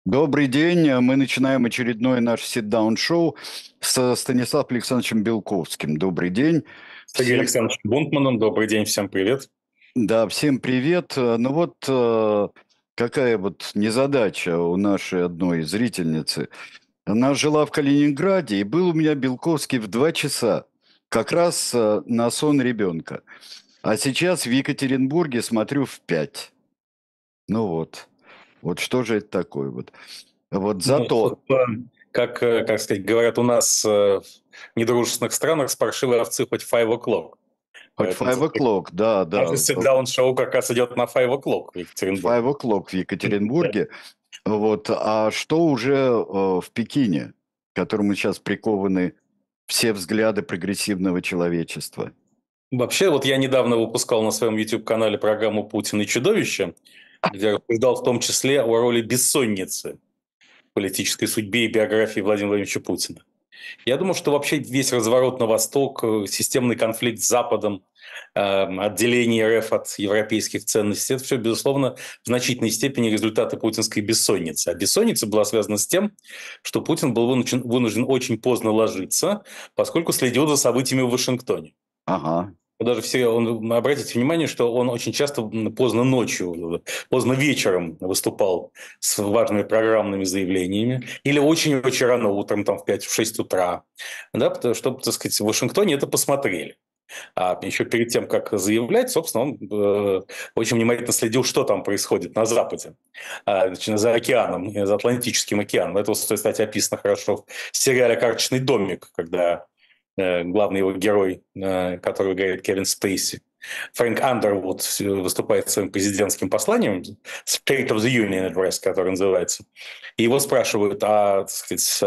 Добрый день. Мы начинаем очередное наше sit-down-шоу со Станиславом Александровичем Белковским. Добрый день. Сергей Всем, Александрович Бунтманом. Добрый день, всем привет. да, всем привет. Ну вот какая вот незадача у нашей одной зрительницы. Она жила в Калининграде, и был у меня Белковский в 2 часа, как раз на сон ребенка. А сейчас в Екатеринбурге смотрю в 5. Ну вот. Вот что же это такое вот. Вот Ну, зато... как сказать, говорят у нас в недружественных странах, с паршивой овцы хоть 5 o'clock. Хоть Поэтому five o'clock, да, наше да. sit-down-шоу как раз идет на 5 o'clock в Екатеринбурге. Five o'clock в Да. Екатеринбурге. Вот. А что уже в Пекине, к которому сейчас прикованы все взгляды прогрессивного человечества? Вообще, вот я недавно выпускал на своем YouTube-канале программу «Путин и чудовище», где рассуждал в том числе о роли бессонницы в политической судьбе и биографии Владимира Владимировича Путина. Я думаю, что вообще весь разворот на восток, системный конфликт с Западом, отделение РФ от европейских ценностей, это все, безусловно, в значительной степени результаты путинской бессонницы. А бессонница была связана с тем, что Путин был вынужден очень поздно ложиться, поскольку следил за событиями в Вашингтоне. Ага. Даже все, обратите внимание, что он очень часто поздно ночью, поздно вечером выступал с важными программными заявлениями или очень-очень рано утром, там в 5-6 утра, да, чтобы, так сказать, в Вашингтоне это посмотрели. А еще перед тем, как заявлять, собственно, он очень внимательно следил, что там происходит на Западе, за океаном, за Атлантическим океаном. Это, кстати, описано хорошо в сериале «Карточный домик», когда главный его герой, который играет Кевин Спейси, Фрэнк Андервуд, выступает своим президентским посланием, State of the Union Address, который называется. И его спрашивают, так сказать,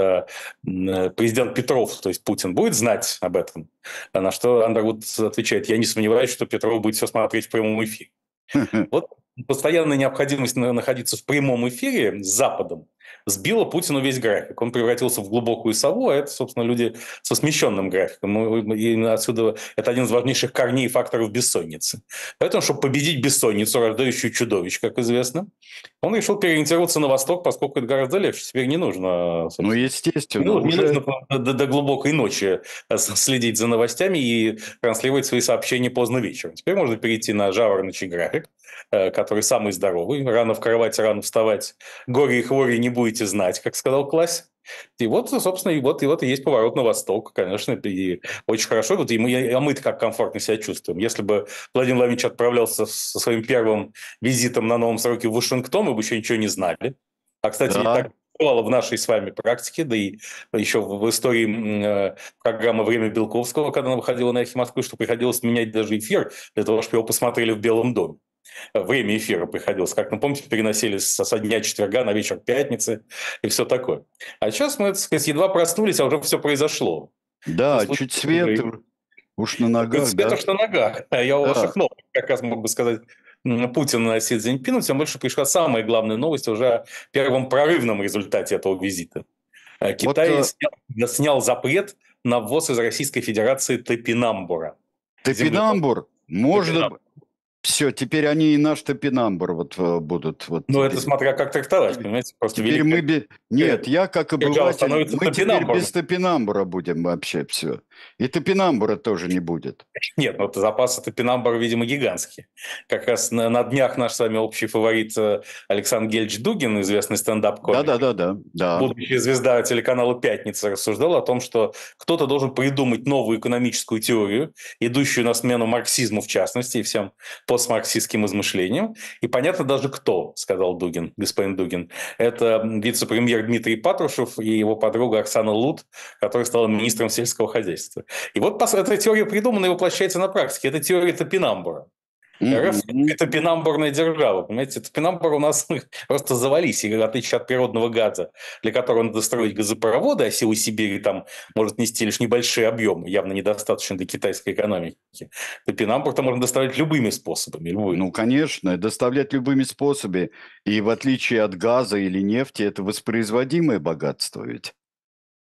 президент Петров, то есть Путин, будет знать об этом? На что Андервуд отвечает: я не сомневаюсь, что Петров будет все смотреть в прямом эфире. Вот постоянная необходимость находиться в прямом эфире с Западом сбила Путину весь график. Он превратился в глубокую сову, а это, собственно, люди со смещенным графиком. И отсюда это один из важнейших корней факторов бессонницы. Поэтому, чтобы победить бессонницу, рождающую чудовищ, как известно, он решил переориентироваться на восток, поскольку это гораздо легче. Теперь не нужно, Ну, собственно, естественно, не уже... нужно до глубокой ночи следить за новостями и транслировать свои сообщения поздно вечером. Теперь можно перейти на жавороночий график, который самый здоровый. Рано в кровати, рано вставать. Горе и хвори не будете знать, как сказал классик. И вот, собственно, и есть поворот на восток, конечно, и очень хорошо. Вот а мы-то как комфортно себя чувствуем. Если бы Владимир Владимирович отправлялся со своим первым визитом на новом сроке в Вашингтон, мы бы еще ничего не знали. А, кстати, не Да, так бывало в нашей с вами практике, да и еще в истории программы «Время Белковского», когда она выходила на «Эхе Москвы», что приходилось менять даже эфир для того, чтобы его посмотрели в Белом доме. Время эфира приходилось. Как, ну, помните, переносили со дня четверга на вечер пятницы и все такое. А сейчас мы, так сказать, едва проснулись, а уже все произошло. Все да, чуть случилось свет, уже. уж на ногах, Свет да. уж на ногах. Я у Да. ваших ног, как раз мог бы сказать, Путин на Си Цзиньпину, тем больше пришла самая главная новость уже о первом прорывном результате этого визита. Вот Китай снял запрет на ввоз из Российской Федерации топинамбура. топинамбур можно... Топинамбур. Все, теперь они и наш топинамбур вот будут вот Ну, это теперь. смотря как трактовать, понимаете, просто Теперь мы... великая Нет, я как держава обыватель, становится мы теперь без топинамбуром. топинамбура будем вообще все. И топинамбура тоже не будет. Нет, ну, запасы топинамбура, видимо, гигантские. Как раз на днях наш с вами общий фаворит Александр Гельч Дугин, известный стендап-комик, Да-да-да-да, да. будущая звезда телеканала «Пятница», рассуждал о том, что кто-то должен придумать новую экономическую теорию, идущую на смену марксизму в частности и всем постмарксистским измышлениям. И понятно даже кто, сказал Дугин, господин Дугин. Это вице-премьер Дмитрий Патрушев и его подруга Оксана Лут, которая стала министром сельского хозяйства. И вот эта теория придумана и воплощается на практике. Это теория топинамбура. РФ – Мгм. это топинамбурная держава. Понимаете, топинамбур у нас просто завались. И в отличие от природного газа, для которого надо строить газопроводы, а силы Сибири там может нести лишь небольшие объемы, явно недостаточно для китайской экономики. Топинамбур-то можно доставлять любыми способами. Любыми. Ну, конечно, доставлять любыми способами. И в отличие от газа или нефти, это воспроизводимое богатство ведь.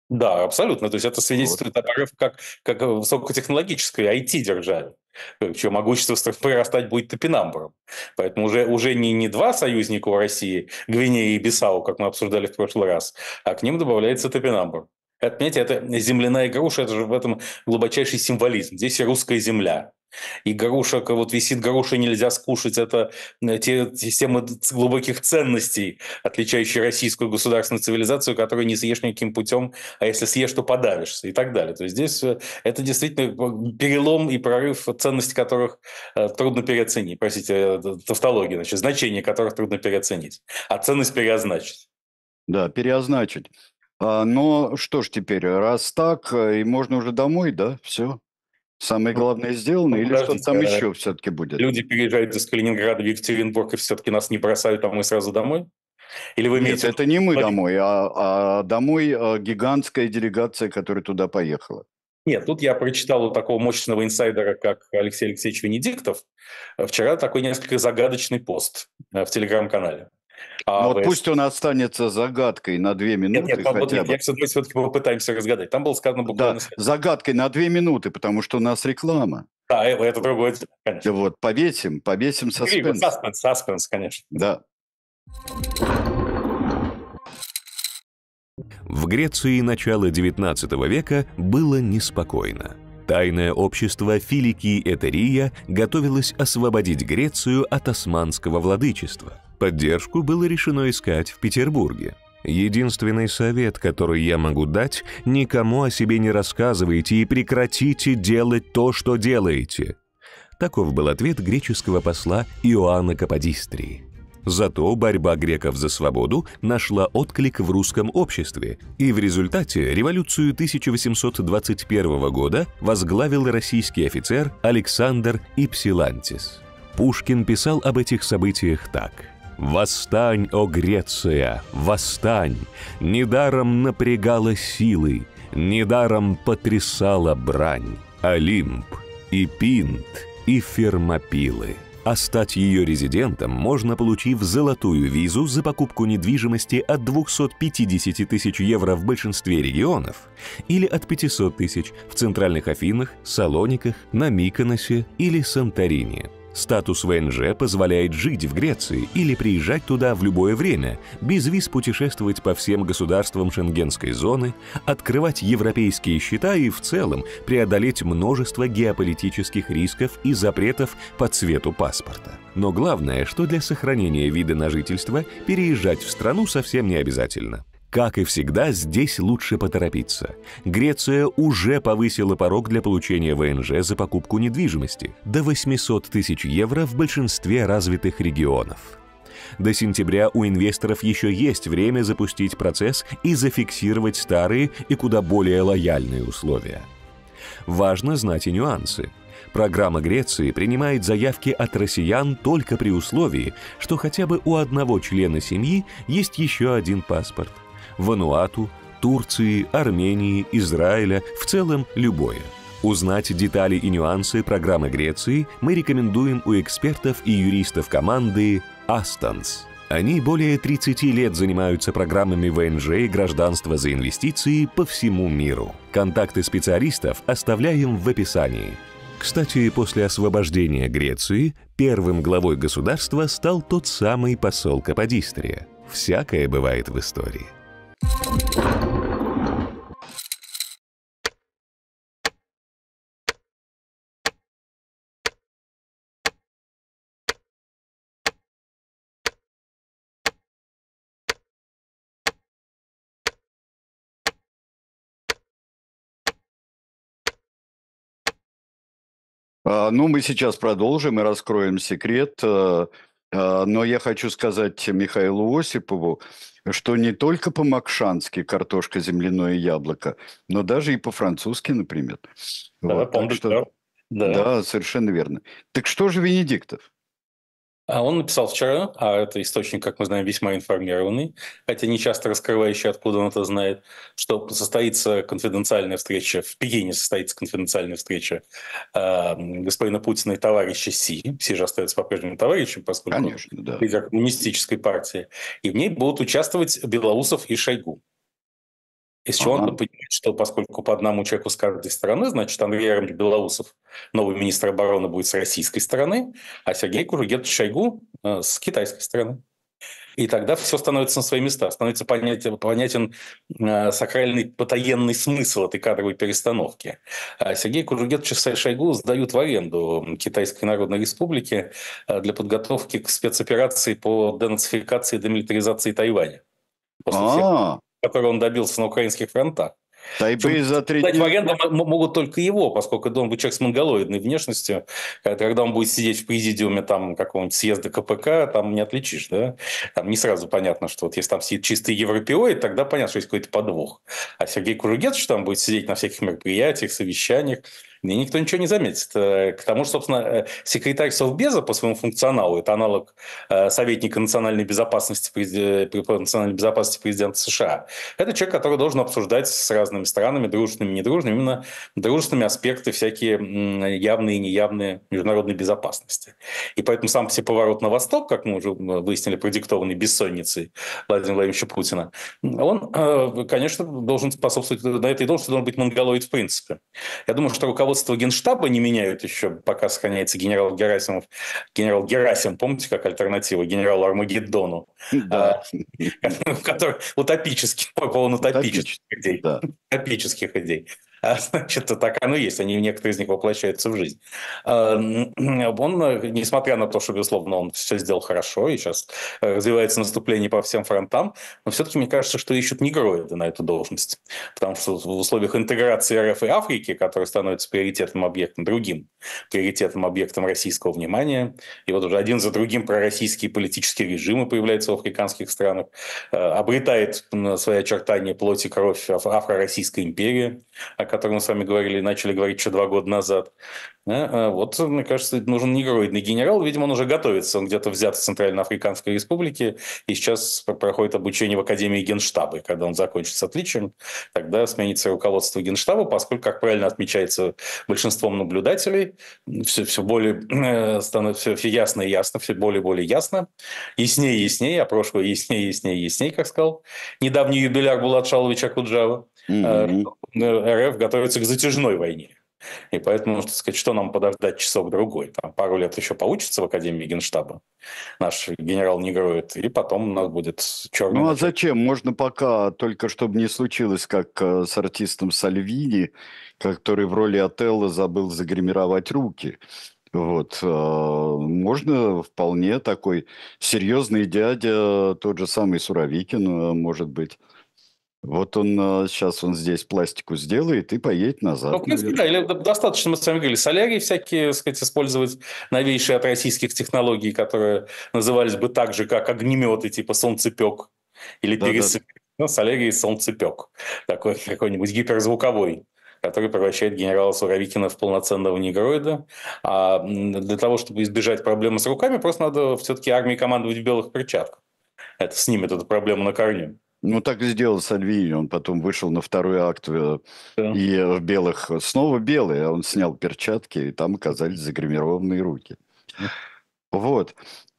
Да, абсолютно. То есть это Вот. свидетельствует об РФ как высокотехнологической IT-державе, чье могущество прирастать будет топинамбуром. Поэтому уже не два союзника у России, Гвинея и Бисау, как мы обсуждали в прошлый раз, а к ним добавляется топинамбур. Это, понимаете, это земляная груша, это же в этом глубочайший символизм. Здесь и русская земля. И горошек, вот висит груша, нельзя скушать. Это те системы глубоких ценностей, отличающие российскую государственную цивилизацию, которую не съешь никаким путем, а если съешь, то подавишься и так далее. То есть здесь это действительно перелом и прорыв, ценности которых трудно переоценить. Простите, тавтология, значит, значение которых трудно переоценить, а ценность переозначить. Да, переозначить. Но что ж теперь, раз так, и можно уже домой, да? Все. Самое главное сделано, Ну, или что-то подождите, там еще все-таки будет? люди переезжают из Калининграда в Екатеринбург и все-таки нас не бросают, а мы сразу домой? Или вы Нет, имеете в это не мы виду... домой, а домой гигантская делегация, которая туда поехала. Нет, тут я прочитал у такого мощного инсайдера, как Алексей Алексеевич Венедиктов, вчера такой несколько загадочный пост в Телеграм-канале. Ну А вот пусть он останется загадкой на 2 Нет, минуты вот хотя нет, бы. мы все-таки попытаемся разгадать. Там было сказано Да, буквально следующее. загадкой на 2 минуты, потому что у нас реклама. Да, это другое дело, И конечно. вот повесим Интрига, саспенс. саспенс, конечно. Да. В Греции начала XIX века было неспокойно. Тайное общество Филики Этерия готовилось освободить Грецию от османского владычества. Поддержку было решено искать в Петербурге. Единственный совет, который я могу дать, никому о себе не рассказывайте и прекратите делать то, что делаете. Таков был ответ греческого посла Иоанна Каподистрии. Зато борьба греков за свободу нашла отклик в русском обществе, и в результате революцию 1821 года возглавил российский офицер Александр Ипсилантис. Пушкин писал об этих событиях так: «Восстань, о Греция, восстань! Недаром напрягала силы, недаром потрясала брань, Олимп и Пинт и Фермопилы». А стать ее резидентом можно, получив золотую визу за покупку недвижимости от 250 тысяч евро в большинстве регионов или от 500 тысяч в центральных Афинах, Салониках, на Миконосе или Санторини. Статус ВНЖ позволяет жить в Греции или приезжать туда в любое время, без виз путешествовать по всем государствам Шенгенской зоны, открывать европейские счета и в целом преодолеть множество геополитических рисков и запретов по цвету паспорта. Но главное, что для сохранения вида на жительство переезжать в страну совсем не обязательно. Как и всегда, здесь лучше поторопиться. Греция уже повысила порог для получения ВНЖ за покупку недвижимости до 800 тысяч евро в большинстве развитых регионов. До сентября у инвесторов еще есть время запустить процесс и зафиксировать старые и куда более лояльные условия. Важно знать и нюансы. Программа Греции принимает заявки от россиян только при условии, что хотя бы у одного члена семьи есть еще один паспорт. Вануату, Турции, Армении, Израиля, в целом любое. Узнать детали и нюансы программы Греции мы рекомендуем у экспертов и юристов команды «Астонс». Они более 30 лет занимаются программами ВНЖ и гражданства за инвестиции по всему миру. Контакты специалистов оставляем в описании. Кстати, после освобождения Греции первым главой государства стал тот самый посол Каподистрия. Всякое бывает в истории. Ну, мы сейчас продолжим и раскроем секрет. Но я хочу сказать Михаилу Осипову, что не только по-макшански картошка, земляное яблоко, но даже и по-французски, например. Да, Вот, так помню, что, да. Да. да, совершенно верно. Так что же Венедиктов? А он написал вчера, а это источник, как мы знаем, весьма информированный, хотя не часто раскрывающий, откуда он это знает, что состоится конфиденциальная встреча, в Пекине состоится конфиденциальная встреча господина Путина и товарища Си. Си же остается по-прежнему товарищем, поскольку он Конечно, да. лидер коммунистической партии. И в ней будут участвовать Белоусов и Шойгу. И в ней будут участвовать Белоусов и Шойгу. Из чего он Ага. понимает, что поскольку по одному человеку с каждой стороны, значит, Андрей Ярович Белоусов, новый министр обороны, будет с российской стороны, а Сергей Кужугетович Шойгу с китайской стороны. И тогда все становится на свои места, становится понятен сакральный потаенный смысл этой кадровой перестановки. Сергей Кужугетович и Шойгу сдают в аренду Китайской Народной Республике для подготовки к спецоперации по денацификации и демилитаризации Тайваня. После всех, А, которые он добился на украинских фронтах. Тайбэй за 3 Сдать в дня. аренду могут только его, поскольку он будет человек с монголоидной внешностью. Когда он будет сидеть в президиуме там, какого-нибудь съезда КПК, там не отличишь. Да? Там не сразу понятно, что вот если там сидит чистый европеоид, тогда понятно, что есть какой-то подвох. А Сергей Кужугетович там будет сидеть на всяких мероприятиях, совещаниях, и никто ничего не заметит. К тому же, собственно, секретарь Совбеза по своему функционалу, это аналог советника национальной безопасности, национальной безопасности президента США. Это человек, который должен обсуждать с разными странами, дружными и недружными, именно дружественными аспекты всякие явные и неявные международной безопасности. И поэтому сам все поворот на восток, как мы уже выяснили, продиктованный бессонницей Владимира Владимировича Путина, он, конечно, должен способствовать, на этой должности должен быть монголоид в принципе. Я думаю, что руководство Генштаба не меняют еще, пока сохраняется генерал Герасимов. Генерал Герасим, помните, как альтернатива генералу Армагеддону? Да. Который утопический, полон утопических идей. Да. Утопических идей. Значит, так оно и есть. Они, некоторые из них воплощаются в жизнь. Он, несмотря на то, что, безусловно, он все сделал хорошо, и сейчас развивается наступление по всем фронтам, но все-таки мне кажется, что ищут негроида на эту должность. Потому что в условиях интеграции РФ и Африки, которая становится приоритетным объектом, другим приоритетным объектом российского внимания, и вот уже один за другим пророссийские политические режимы появляются в африканских странах, обретает свои очертания плоть и кровь Афро-Российская империя, о котором мы с вами говорили, начали говорить еще 2 года назад. Вот, мне кажется, нужен негроидный генерал. Видимо, он уже готовится. Он где-то взят в Центральноафриканской Республике и сейчас проходит обучение в Академии Генштаба. И когда он закончит с отличием, тогда сменится руководство Генштаба, поскольку, как правильно отмечается большинством наблюдателей, все более становится все ясно и ясно, все более и более ясно. Яснее и яснее, а прошлое яснее и яснее и яснее, как сказал недавний юбиляр Булат Шалович Акуджава. РФ готовится к затяжной войне. И поэтому, так сказать, что нам подождать часок-другой? Там пару лет еще поучится в Академии Генштаба наш генерал негроид, и потом у нас будет черный Ну а начало. зачем? Можно пока, только чтобы не случилось, как с артистом Сальвини, который в роли Отелло забыл загримировать руки. Вот. Можно вполне такой серьезный дядя, тот же самый Суровикин, может быть. Вот он сейчас он здесь пластику сделает и поедет Ну, назад, в принципе, наверное. да, или достаточно, мы с вами говорили, солярий всякие, так сказать, использовать новейшие от российских технологий, которые назывались бы так же, как огнеметы, типа солнцепек или Да-да. пересыпь. Ну, солярий солнцепек. Такой какой-нибудь гиперзвуковой, который превращает генерала Суровикина в полноценного негроида. А для того, чтобы избежать проблемы с руками, просто надо все-таки армии командовать в белых перчатках. Это снимет эту проблему на корню. Ну, так и сделал Сальвини. Он потом вышел на второй акт Да. и в белых, снова белые, а он снял перчатки, и там оказались загримированные руки. Вот.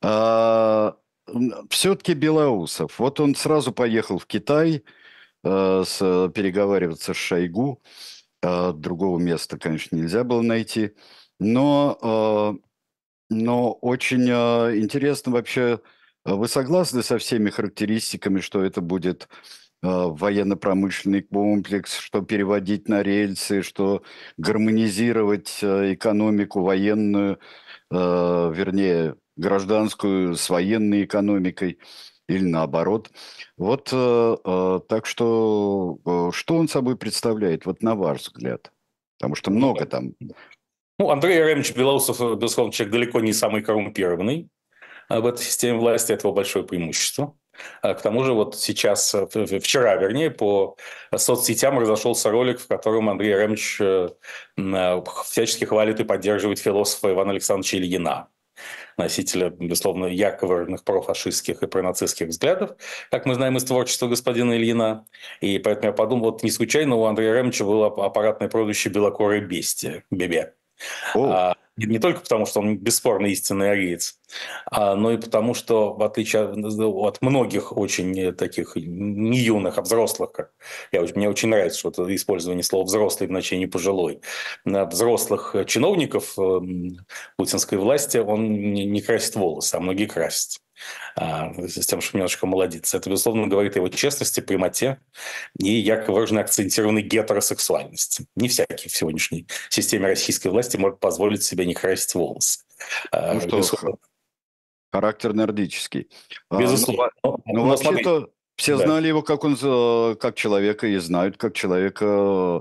Все-таки Белоусов. Вот он сразу поехал в Китай переговариваться с Шойгу. Другого места, конечно, нельзя было найти. Но очень интересно вообще, вы согласны со всеми характеристиками, что это будет военно-промышленный комплекс, что переводить на рельсы, что гармонизировать экономику военную, вернее, гражданскую с военной экономикой или наоборот. Вот так что он собой представляет, вот на ваш взгляд? Потому что много там. Ну, Андрей Еремович Белоусов, безусловно, человек далеко не самый коррумпированный в этой системе власти. Это его большое преимущество. К тому же вот сейчас, вчера, вернее, по соцсетям разошелся ролик, в котором Андрей Еремович всячески хвалит и поддерживает философа Ивана Александровича Ильина, носителя, безусловно, ярко выраженных профашистских и пронацистских взглядов, как мы знаем из творчества господина Ильина. И поэтому я подумал, вот не случайно у Андрея Еремовича было аппаратное прозвище «Белокорое бестие» – Бебе. О, Не только потому, что он бесспорно истинный ариец, но и потому, что, в отличие от многих очень таких не юных, а взрослых, мне очень нравится что это использование слова «взрослый» в значении «пожилой», взрослых чиновников путинской власти он не красит волосы, а многие красят. С тем, чтобы немножко молодиться. Это, безусловно, говорит о его честности, прямоте и ярко выраженной акцентированной гетеросексуальности. Не всякий в сегодняшней системе российской власти может позволить себе не красить волосы. ну что, характер нордический. Безусловно. Ну, Но смотрите, вообще-то все да. знали его как человека и знают как человека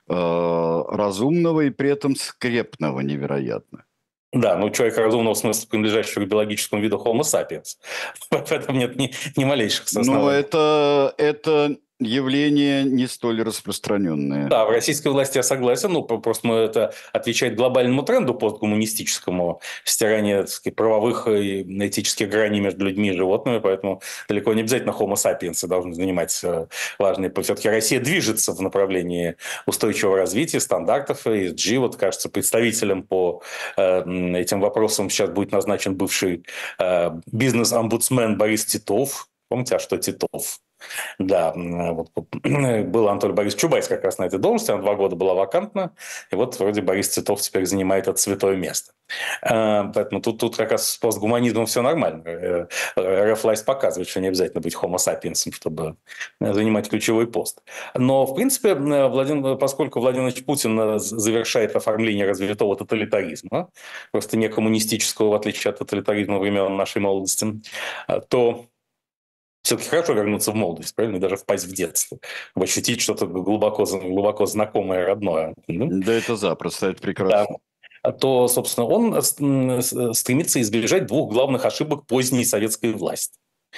разумного и при этом скрепного невероятно. Да, ну человек разумного смысла, принадлежащего к биологическому виду Homo sapiens. В этом нет ни малейших Но оснований. это явление не столь распространенное. Да, в российской власти я согласен, ну, просто это отвечает глобальному тренду посткоммунистическому, стирание, так сказать, правовых и этических граней между людьми и животными, поэтому далеко не обязательно Homo sapiens должны занимать важные... Все-таки Россия движется в направлении устойчивого развития, стандартов, ESG. Вот, кажется, представителем по этим вопросам сейчас будет назначен бывший бизнес-омбудсмен Борис Титов. Помните, а что Титов? Да, вот был Анатолий Борисович Чубайс как раз на этой должности, она 2 года была вакантна, и вот вроде Борис Титов теперь занимает это святое место. Поэтому тут как раз с постгуманизмом все нормально. РФ-власть показывает, что не обязательно быть homo sapiens, чтобы занимать ключевой пост. Но, в принципе, поскольку Владимир Владимирович Путин завершает оформление развитого тоталитаризма, просто не коммунистического, в отличие от тоталитаризма времен нашей молодости, то все-таки хорошо вернуться в молодость, правильно? И даже впасть в детство. Ощутить что-то глубоко знакомое, родное. Да это запросто, это прекрасно. Да. То, собственно, он стремится избежать 2 главных ошибок поздней советской власти.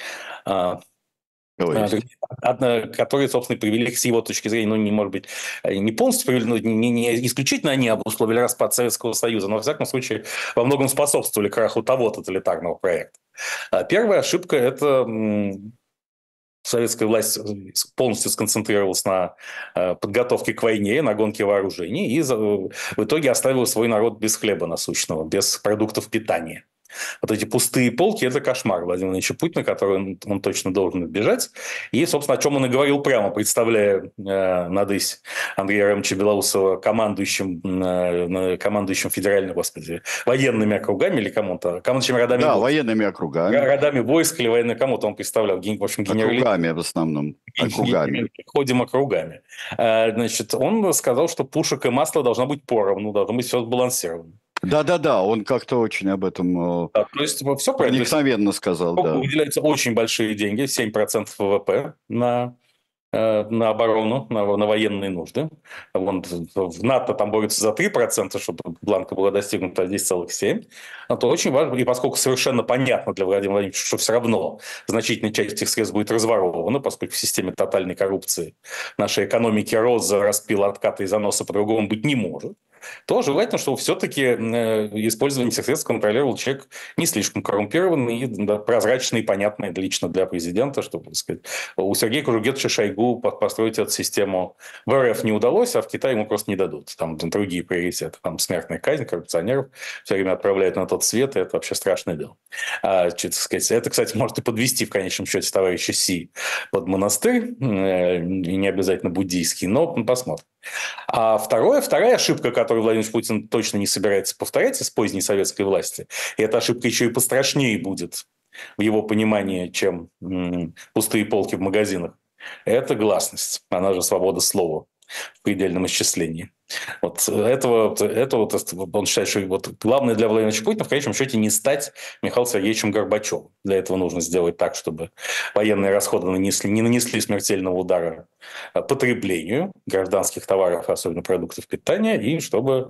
Которые, собственно, привели с его точки зрения, ну, не может быть, не полностью привели, но не исключительно они обусловили распад Советского Союза, но, во всяком случае, во многом способствовали краху того тоталитарного проекта. Первая ошибка – это советская власть полностью сконцентрировалась на подготовке к войне, на гонке вооружений, и в итоге оставила свой народ без хлеба насущного, без продуктов питания. Вот эти пустые полки – это кошмар Владимира Владимировича Путина, который он точно должен избежать. И, собственно, о чем он и говорил прямо, представляя надысь Андрея Ремовича Белоусова командующим федеральными, военными округами или кому-то, командующим родами Да, войск. Военными округами. Родами войск или военными кому-то он представлял. В общем, округами в основном. Округами. Ходим округами. Значит, он сказал, что пушек и масла должно быть поровну, должно быть все сбалансировано. Да, он как-то очень об этом то есть все проникновенно сказал. Да. Выделяются очень большие деньги, 7% ВВП на оборону, на военные нужды. В НАТО там борются за 3%, чтобы планка была достигнута, а здесь целых 7%. Это очень важно, и поскольку совершенно понятно для Владимира Владимировича, что все равно значительная часть этих средств будет разворована, поскольку в системе тотальной коррупции нашей экономики роза, распила, отката и заноса по-другому быть не может, то желательно, чтобы все-таки использование этих средств контролировал человек не слишком коррумпированный и прозрачный и понятный лично для президента, чтобы, так сказать, у Сергея Кужугетовича Шойгу построить эту систему в РФ не удалось, а в Китае ему просто не дадут. Там другие приоритеты, там смертная казнь, коррупционеров все время отправляют на тот свет, и это вообще страшное дело. Это, кстати, может и подвести в конечном счете товарища Си под монастырь, и не обязательно буддийский, но посмотрим. А вторая ошибка, которую Владимир Путин точно не собирается повторять из поздней советской власти, и эта ошибка еще и пострашнее будет в его понимании, чем пустые полки в магазинах, это гласность, она же свобода слова в предельном исчислении. Он считает, что главное для Владимира Путина в конечном счете не стать Михаилом Сергеевичем Горбачевым. Для этого нужно сделать так, чтобы военные расходы не нанесли смертельного удара потреблению гражданских товаров, особенно продуктов питания, и чтобы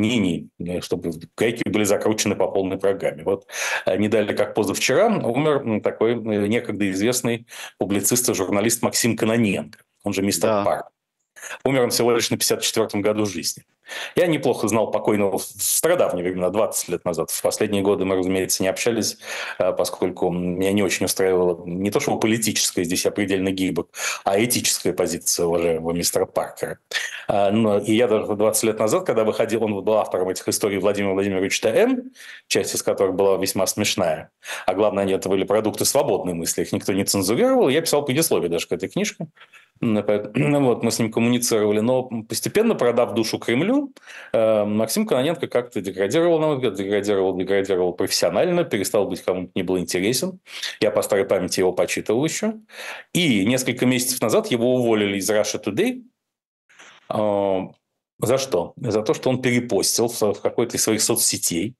гайки были закручены по полной программе. Вот не далее, как позавчера, умер такой некогда известный публицист и журналист Максим Кононенко, он же мистер Парк. Умер он всего лишь на 54-м году жизни. Я неплохо знал покойного в стародавние времена, 20 лет назад. В последние годы мы, разумеется, не общались, поскольку меня не очень устраивала не то что политическая, здесь я предельно гибок, а этическая позиция уважаемого мистера Паркера. И я даже 20 лет назад, когда выходил, он был автором этих историй Владимира Владимировича Т.М., часть из которых была весьма смешная, а главное, они это были продукты свободной мысли, их никто не цензурировал, я писал предисловие даже к этой книжке. Вот, мы с ним коммуницировали, но постепенно, продав душу Кремлю, Максим Кононенко как-то деградировал, на мой взгляд, деградировал профессионально, перестал быть кому-то не был интересен. Я по старой памяти его почитывал еще. И несколько месяцев назад его уволили из Russia Today. За что? За то, что он перепостил в какой-то из своих соцсетей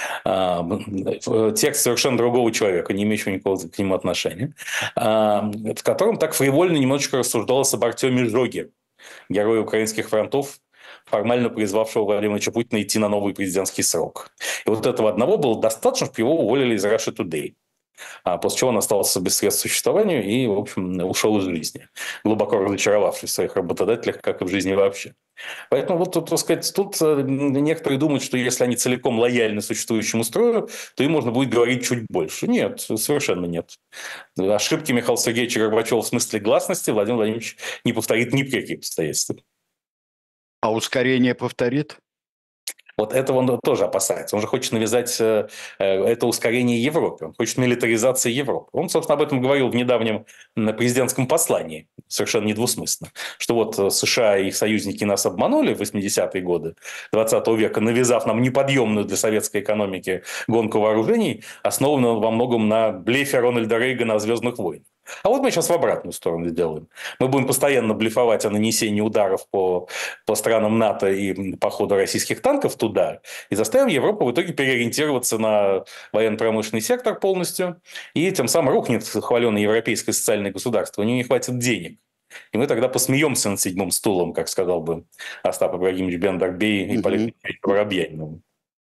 текст совершенно другого человека, не имеющего никакого к нему отношения, в котором так фривольно немножечко рассуждалось об Артеме Жоге, герое украинских фронтов, формально призвавшего Владимира Владимировича Путина идти на новый президентский срок. И вот этого одного было достаточно, чтобы его уволили из Russia Today. После чего он остался без средств к существованию и, в общем, ушел из жизни, глубоко разочаровавшись в своих работодателях, как и в жизни вообще. Поэтому вот тут, так сказать, тут некоторые думают, что если они целиком лояльны существующему строю, то им можно будет говорить чуть больше. Нет, совершенно нет. Ошибки Михаила Сергеевича Горбачева в смысле гласности Владимир Владимирович не повторит ни при каких обстоятельствах. А ускорение повторит? Вот этого он тоже опасается. Он же хочет навязать это ускорение Европе. Он хочет милитаризации Европы. Он, собственно, об этом говорил в недавнем президентском послании, совершенно недвусмысленно, что вот США и их союзники нас обманули в 80-е годы 20 века, навязав нам неподъемную для советской экономики гонку вооружений, основанную во многом на блефе Рональда Рейгана о «Звездных войнах». А вот мы сейчас в обратную сторону сделаем. Мы будем постоянно блефовать о нанесении ударов по странам НАТО и по ходу российских танков туда, и заставим Европу в итоге переориентироваться на военно-промышленный сектор полностью, и тем самым рухнет хваленое европейское социальное государство. У него не хватит денег. И мы тогда посмеемся над седьмым стулом, как сказал бы Остап Ибрагимович Бен-Дарбей и Полит Воробьянинов.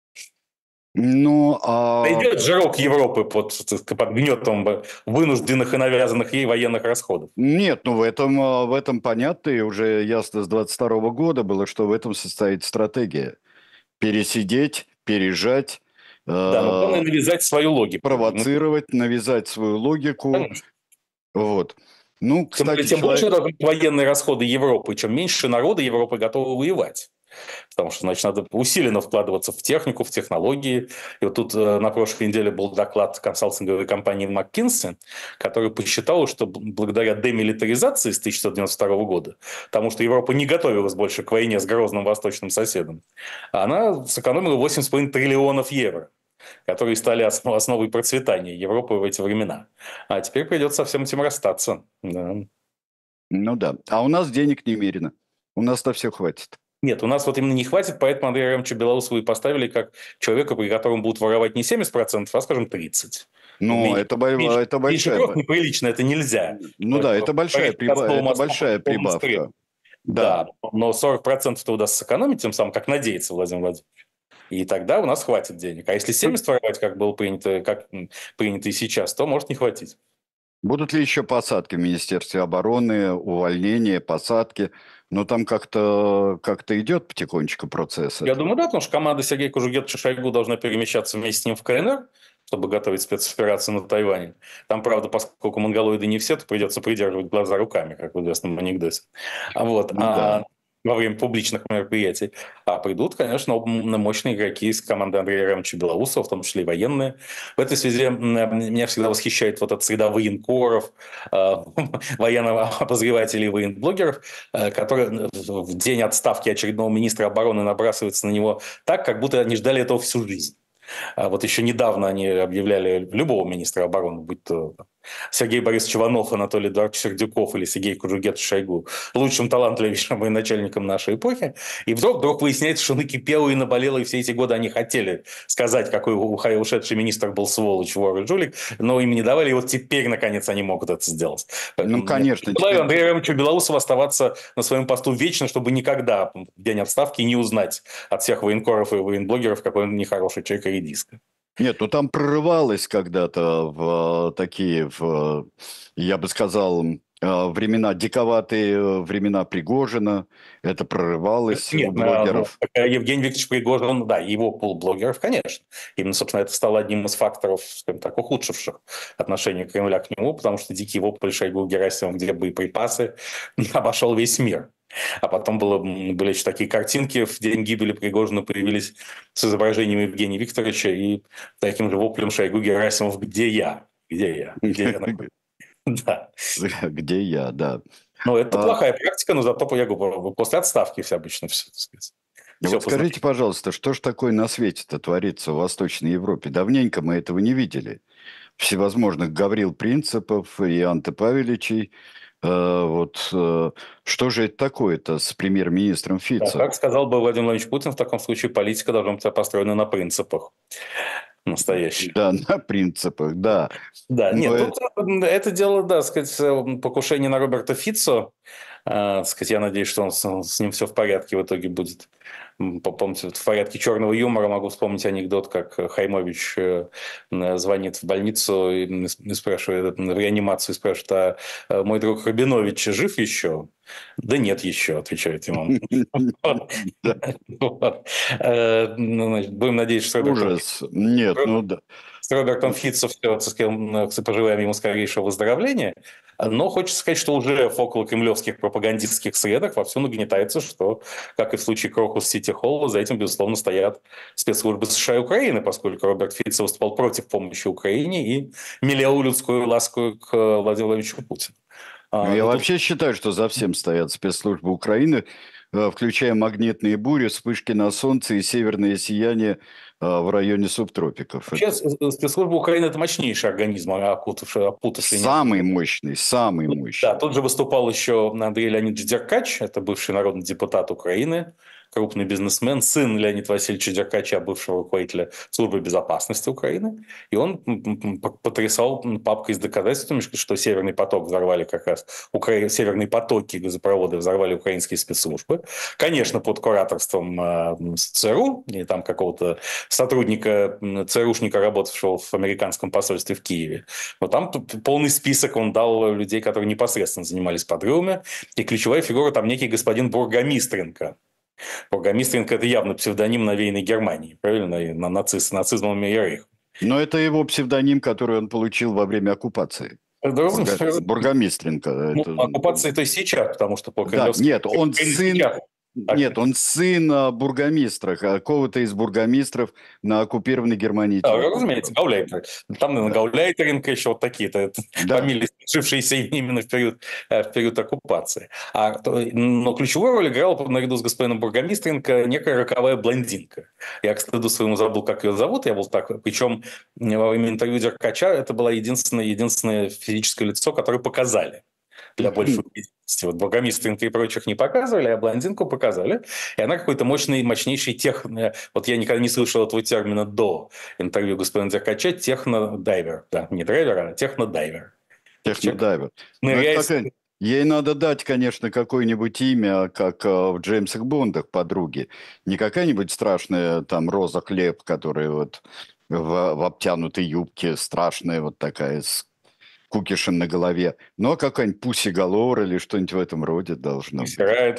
Ну, Идет жирок Европы под гнетом вынужденных и навязанных ей военных расходов. Нет, ну в этом понятно, и уже ясно с 22 года было, что в этом состоит стратегия. Пересидеть, пережать, Да, но главное навязать свою логику. провоцировать, навязать свою логику. Конечно. Вот. Ну, кстати, тем больше военные расходы Европы, чем меньше народа Европы готовы воевать. Потому что, значит, надо усиленно вкладываться в технику, в технологии. И вот тут на прошлой неделе был доклад консалтинговой компании McKinsey, которая посчитала, что благодаря демилитаризации с 1992 года, потому что Европа не готовилась больше к войне с грозным восточным соседом, она сэкономила 8,5 триллионов евро, которые стали основой процветания Европы в эти времена. А теперь придется со всем этим расстаться. Да. Ну да. А у нас денег немерено. У нас на все хватит. Нет, у нас вот именно не хватит, поэтому Андрея Романовича Белоусова и поставили как человека, при котором будут воровать не 70%, а, скажем, 30%. Ну, это большая... неприлично, это нельзя. Ну да, это большая прибавка. Да, но 40%-то удастся сэкономить, тем самым, как надеется Владимир Владимирович. И тогда у нас хватит денег. А если 70 воровать, как было принято, как принято и сейчас, то может не хватить. Будут ли еще посадки в Министерстве обороны, увольнения, посадки? Но там как-то идет потихонечку процесс. Я думаю, да, потому что команда Сергея Кужугетовича Шойгу должна перемещаться вместе с ним в КНР, чтобы готовить спецоперации на Тайване. Там, правда, поскольку монголоиды не все, то придется придерживать глаза руками, как в известном анекдоте. Во время публичных мероприятий. А придут, конечно, мощные игроки из команды Андрея Романовича Белоусова, в том числе и военные. В этой связи меня всегда восхищает вот эта среда военкоров, военно-обозревателей и военблогеров, которые в день отставки очередного министра обороны набрасываются на него так, как будто они ждали этого всю жизнь. Вот еще недавно они объявляли любого министра обороны, будь то Сергей Борисович Иванов, Анатолий Эдуардович Сердюков или Сергей Кужугетович Шойгу, лучшим талантливейшим военачальником нашей эпохи. И вдруг выясняется, что накипело и наболело, и все эти годы они хотели сказать, какой ушедший министр был сволочь, вор и жулик, но им не давали, и вот теперь, наконец, они могут это сделать. Ну, конечно. Желаю Андрею Романовичу Белоусову оставаться на своем посту вечно, чтобы никогда в день отставки не узнать от всех военкоров и военблогеров, какой он нехороший человек и редиска. Нет, ну там прорывалось когда-то в такие, я бы сказал, времена диковатые, времена Пригожина. Это прорывалось у блогеров. Евгений Викторович Пригожин, да, его пул блогеров, конечно. Именно, собственно, это стало одним из факторов, скажем так, ухудшивших отношение Кремля к нему, потому что дикий вопль Шойгу Герасимов, где боеприпасы, обошел весь мир. А потом были еще такие картинки в день гибели Пригожина появились с изображением Евгения Викторовича и таким же воплем Шойгу Герасимов «Где я? Где я? Где я?» Да. Где я, да. Ну, это плохая практика, но зато, я говорю, после отставки все обычно все, так сказать. Все Вот скажите, пожалуйста, что ж такое на свете-то творится в Восточной Европе? Давненько мы этого не видели. Всевозможных Гаврил Принципов и Анте Павеличей. Что же это такое-то с премьер-министром Фицо? Как сказал бы Владимир Владимирович Путин, в таком случае политика должна быть построена на принципах настоящих. Да, на принципах, да. Да, Но нет, тут это дело, да, сказать, покушение на Роберта Фицо. Сказать, я надеюсь, что с ним все в порядке в итоге будет. Помните, в порядке черного юмора могу вспомнить анекдот, как Хаймович звонит в больницу и спрашивает, в реанимацию, спрашивает, а мой друг Рабинович жив еще? Да нет еще, отвечает ему. Будем надеяться, что ужас. Нет, ну да. с Робертом Фицо все, пожелаем ему скорейшего выздоровления. Но хочется сказать, что уже в околокремлевских пропагандистских средах вовсю нагнетается, что, как и в случае Крокус Сити Холла, за этим, безусловно, стоят спецслужбы США и Украины, поскольку Роберт Фицо выступал против помощи Украине и милел людскую ласку к Владимиру Владимировичу Путину. Я вообще считаю, что за всем стоят спецслужбы Украины, включая магнитные бури, вспышки на солнце и северное сияние в районе субтропиков. Вообще, спецслужбы Украины – это мощнейший организм, опутавший. Самый мощный, самый мощный. Да, тут же выступал еще Андрей Леонидович Деркач, это бывший народный депутат Украины, крупный бизнесмен, сын Леонида Васильевича Деркача, бывшего руководителя службы безопасности Украины. И он потрясал папкой с доказательствами, что Северный поток взорвали как раз, Северные потоки газопровода взорвали украинские спецслужбы. Конечно, под кураторством ЦРУ, и там какого-то сотрудника, ЦРУшника, работавшего в американском посольстве в Киеве. Но там полный список он дал людей, которые непосредственно занимались подрывами. И ключевая фигура там некий господин Бургомистренко. Бургомистренко – это явно псевдоним, навеянный Германией, правильно? Нацизмом и рейхом. Но это его псевдоним, который он получил во время оккупации. Бургомистренко. Оккупации то есть сейчас, потому что по да, нет, он сын... Нет, он сын бургомистра, какого-то из бургомистров на оккупированной Германии. Да, разумеется, Гауляйтер. Там, наверное, Гауляйтеренко еще вот такие-то фамилии, сложившиеся именно в период оккупации. Но ключевую роль играла, наряду с господином Бургомистренко, некая роковая блондинка. Я, к стыду своему, забыл, как ее зовут. Я был так. Причем во время интервью Деркача это было единственное физическое лицо, которое показали. Для большей убедительности. Вот Бургомистренко и прочих не показывали, а блондинку показали. И она какой-то мощнейший Вот я никогда не слышал этого термина до интервью господина Деркача. Технодайвер. Да, не драйвер, а технодайвер. Технодайвер. Ей надо дать, конечно, какое-нибудь имя, как в Джеймсах Бондах подруги. Не какая-нибудь страшная там Роза Хлеб, которая вот в обтянутой юбке, страшная вот такая, с кукишем на голове. Но какая-нибудь Пусси Галор или что-нибудь в этом роде должно быть.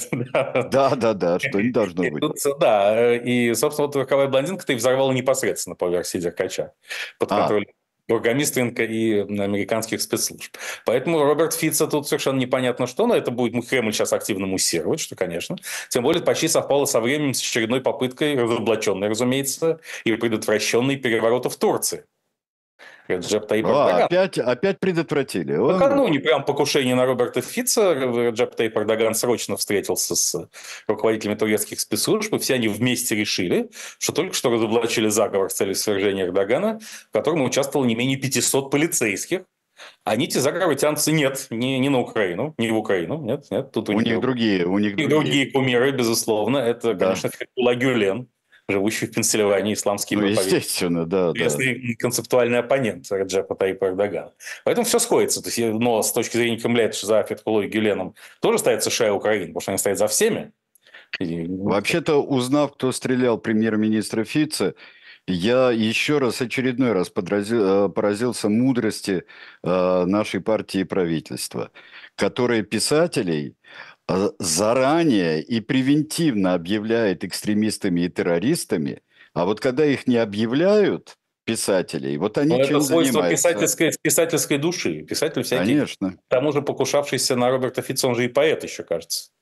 Да, что-нибудь должно быть. Да, и, собственно, вот роковая блондинка-то и взорвала непосредственно по версии Деркача. Под контролем Бургомистренко и американских спецслужб. Поэтому Роберт Фицо тут совершенно непонятно что, но это будет Кремль сейчас активно муссировать, что, конечно. Тем более почти совпало со временем с очередной попыткой, разоблаченной, разумеется, и предотвращенной переворота в Турции. Реджеп Таyyip Эрдоган. Опять предотвратили. Накануне прям покушение на Роберта Фицо Реджеп Таyyip Эрдоган срочно встретился с руководителями турецких спецслужб, и все они вместе решили, что только что разоблачили заговор с целью свержения Эрдогана, в котором участвовало не менее 500 полицейских. А нити заговора тянутся не на Украину, не в Украину, нет. Тут у них другие кумиры, безусловно. Это, конечно, Фетхулlah Гюлен, живущий в Пенсильвании, исламский проповедник. Естественно, да. Известный концептуальный оппонент Реджепа Таyyипа Эрдогана. Поэтому все сходится. То есть, но с точки зрения Кремля, за Фетхуллой Гюленом тоже стоят США и Украина, потому что они стоят за всеми. Вообще-то, узнав, кто стрелял премьер-министра Фицо, я еще раз, очередной раз поразился мудрости нашей партии и правительства, которые писателей заранее и превентивно объявляет экстремистами и террористами, а вот когда их не объявляют, писателей, вот они чем занимаются? Это свойство писательской души. Писатель всякий, конечно. к тому же покушавшийся на Роберта Фицо, он же и поэт еще, кажется.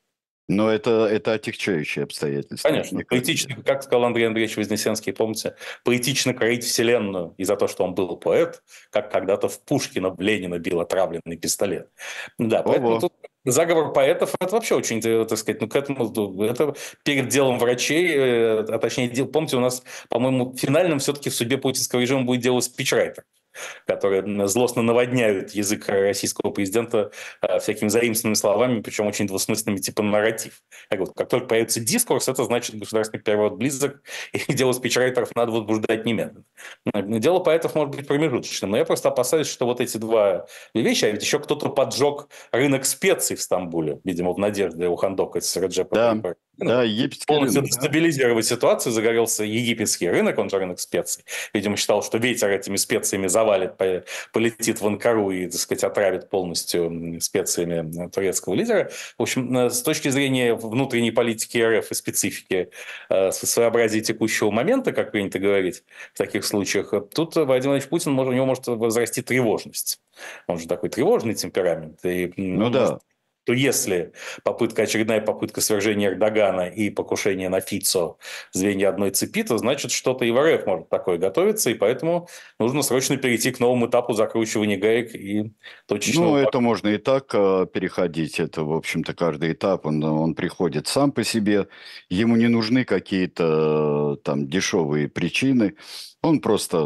Но это отягчающие обстоятельства, Конечно, мне кажется. поэтично, как сказал Андрей Андреевич Вознесенский, помните, поэтично кроить вселенную и за то, что он был поэт, как когда-то в Пушкина в Ленина бил отравленный пистолет. Да, поэтому Ого. тут заговор поэтов – это вообще очень, так сказать, ну, к этому, это перед делом врачей, а точнее, помните, у нас, по-моему, финальным все-таки в судьбе путинского режима будет дело спичрайтер, которые злостно наводняют язык российского президента всякими заимствованными словами, причем очень двусмысленными, типа нарратив. Я говорю, как только появится дискурс, это значит государственный перевод близок, и дело спичрайтеров надо возбуждать немедленно. Дело поэтов может быть промежуточным, но я просто опасаюсь, что вот эти два вещи, а ведь еще кто-то поджег рынок специй в Стамбуле, видимо, в надежде ухандокать с Реджепа Да, Таyyипа да, Эрдогана, египетский полностью рынок, да. дестабилизировать ситуацию, загорелся египетский рынок, он же рынок специй. Видимо, считал, что ветер этими специями завалит, полетит в Анкару и, так сказать, отравит полностью специями турецкого лидера. В общем, с точки зрения внутренней политики РФ и специфики своеобразия текущего момента, как принято говорить в таких случаях, тут Владимир Владимирович Путин, у него может возрасти тревожность. Он же такой тревожный темперамент, и Ну он может, да. то если очередная попытка свержения Эрдогана и покушение на Фицо звенья одной цепи, то значит, что-то и в РФ может такое готовиться, и поэтому нужно срочно перейти к новому этапу закручивания гаек и Ну, точечного... это можно и так переходить. Это, в общем-то, каждый этап, он приходит сам по себе. Ему не нужны какие-то там дешевые причины. Он просто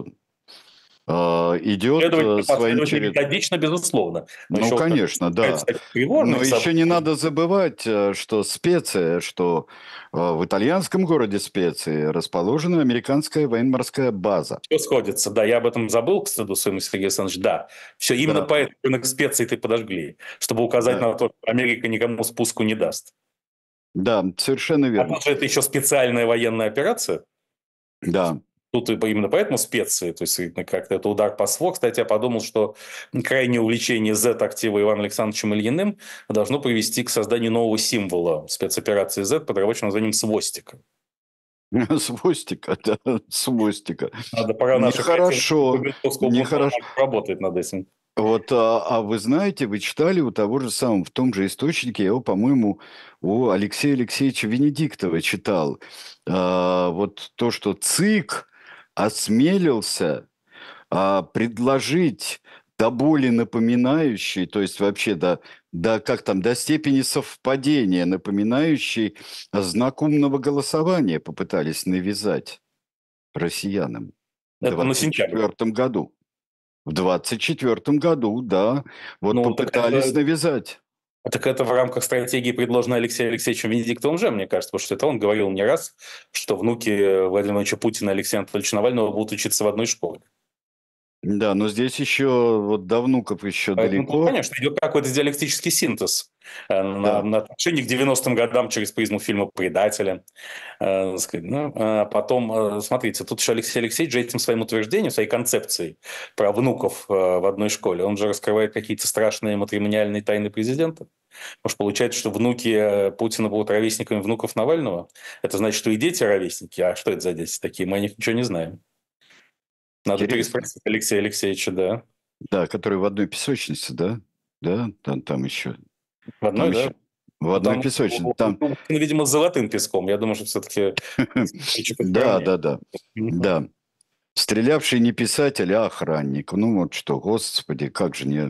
идет своим Последовательно, чередом. методично, безусловно. Но Ну, еще вот конечно, да. тревожных Но еще не событий надо забывать, что Специя, что в итальянском городе Специи расположена американская военно-морская база. все сходится. Да, я об этом забыл, к стыду своему, Сергей Александрович. Да, все именно Да, поэтому рынок специй ты подожгли, чтобы указать да, на то, что Америка никому спуску не даст. да, совершенно А верно. тут же это еще специальная военная операция. Да. Тут именно поэтому специи, то есть как-то это удар по СВО. Кстати, я подумал, что крайнее увлечение Z-актива Иваном Александровичем Ильиным должно привести к созданию нового символа спецоперации Z под рабочим названием «Свостика». Свастика, да, свастика. Надо, пора наших креативных Нехорошо, Белковского нехорошо. работать над этим. Вот, а вы знаете, вы читали у того же самого, в том же источнике, я его, по-моему, у Алексея Алексеевича Венедиктова читал. Вот то, что ЦИК осмелился предложить до боли напоминающий, то есть вообще как там, до степени совпадения напоминающий знак умного голосования попытались навязать россиянам в Это на сентябрь. 24 году. В 24 году, да, вот Ну, попытались навязать. так это в рамках стратегии, предложенной Алексеем Алексеевичем Венедиктовым же, мне кажется, потому что это он говорил не раз, что внуки Владимира Владимировича Путина и Алексея Анатольевича Навального будут учиться в одной школе. Да, но здесь еще, вот до внуков еще Поэтому тут, далеко. конечно, идет какой-то диалектический синтез Да. на отношении к 90-м годам через призму фильма «Предатели». Так сказать. Ну, а потом, смотрите, тут еще Алексей Алексеевич же этим своим утверждением, своей концепцией про внуков в одной школе, он же раскрывает какие-то страшные матримониальные тайны президента. Потому что получается, что внуки Путина будут ровесниками внуков Навального. Это значит, что и дети ровесники. А что это за дети такие? Мы о них ничего не знаем. Надо Интересно. переспросить Алексея Алексеевича, да. Да, который в одной песочнице, да? Да, там еще. В одной, Там да? еще. В Ну, одной там, песочнице. Там. видимо, с золотым песком. Я думаю, что все-таки Да, да, да. Да. Стрелявший не писатель, а охранник. Ну вот что, господи, как же не...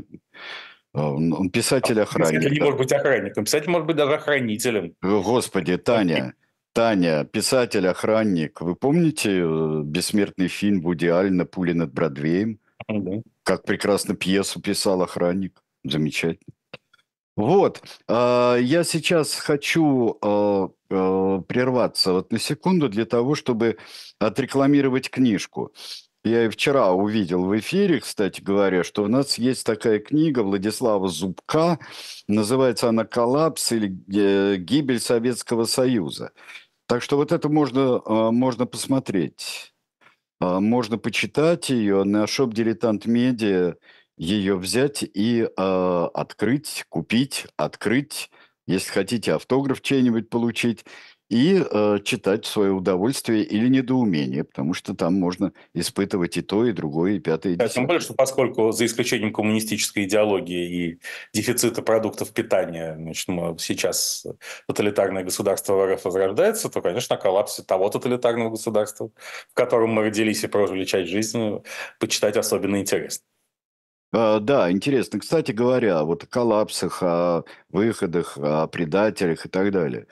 Он Писатель писатель-охранник, не да. может быть охранником. Писатель может быть даже охранителем. Господи, Таня, писатель-охранник. Вы помните бессмертный фильм Вуди Аллена «Пули над Бродвеем»? Да. Как прекрасно пьесу писал охранник. Замечательно. Вот, я сейчас хочу прерваться вот на секунду для того, чтобы отрекламировать книжку. Я и вчера увидел в эфире, кстати говоря, что у нас есть такая книга Владислава Зубка, называется она «Коллапс» или «Гибель Советского Союза». Так что вот это можно посмотреть. Можно почитать ее на Shop Дилетант Медиа, ее взять и открыть, купить, открыть, если хотите автограф чей-нибудь получить, и читать в свое удовольствие или недоумение, потому что там можно испытывать и то, и другое, и пятое, и Да, тем более, десятое. что поскольку за исключением коммунистической идеологии и дефицита продуктов питания, значит, сейчас тоталитарное государство в РФ возрождается, то, конечно, о коллапсе того тоталитарного государства, в котором мы родились и прожили часть жизни, почитать особенно интересно. Да, интересно. Кстати говоря, вот о коллапсах, о выходах, о предателях и так далее.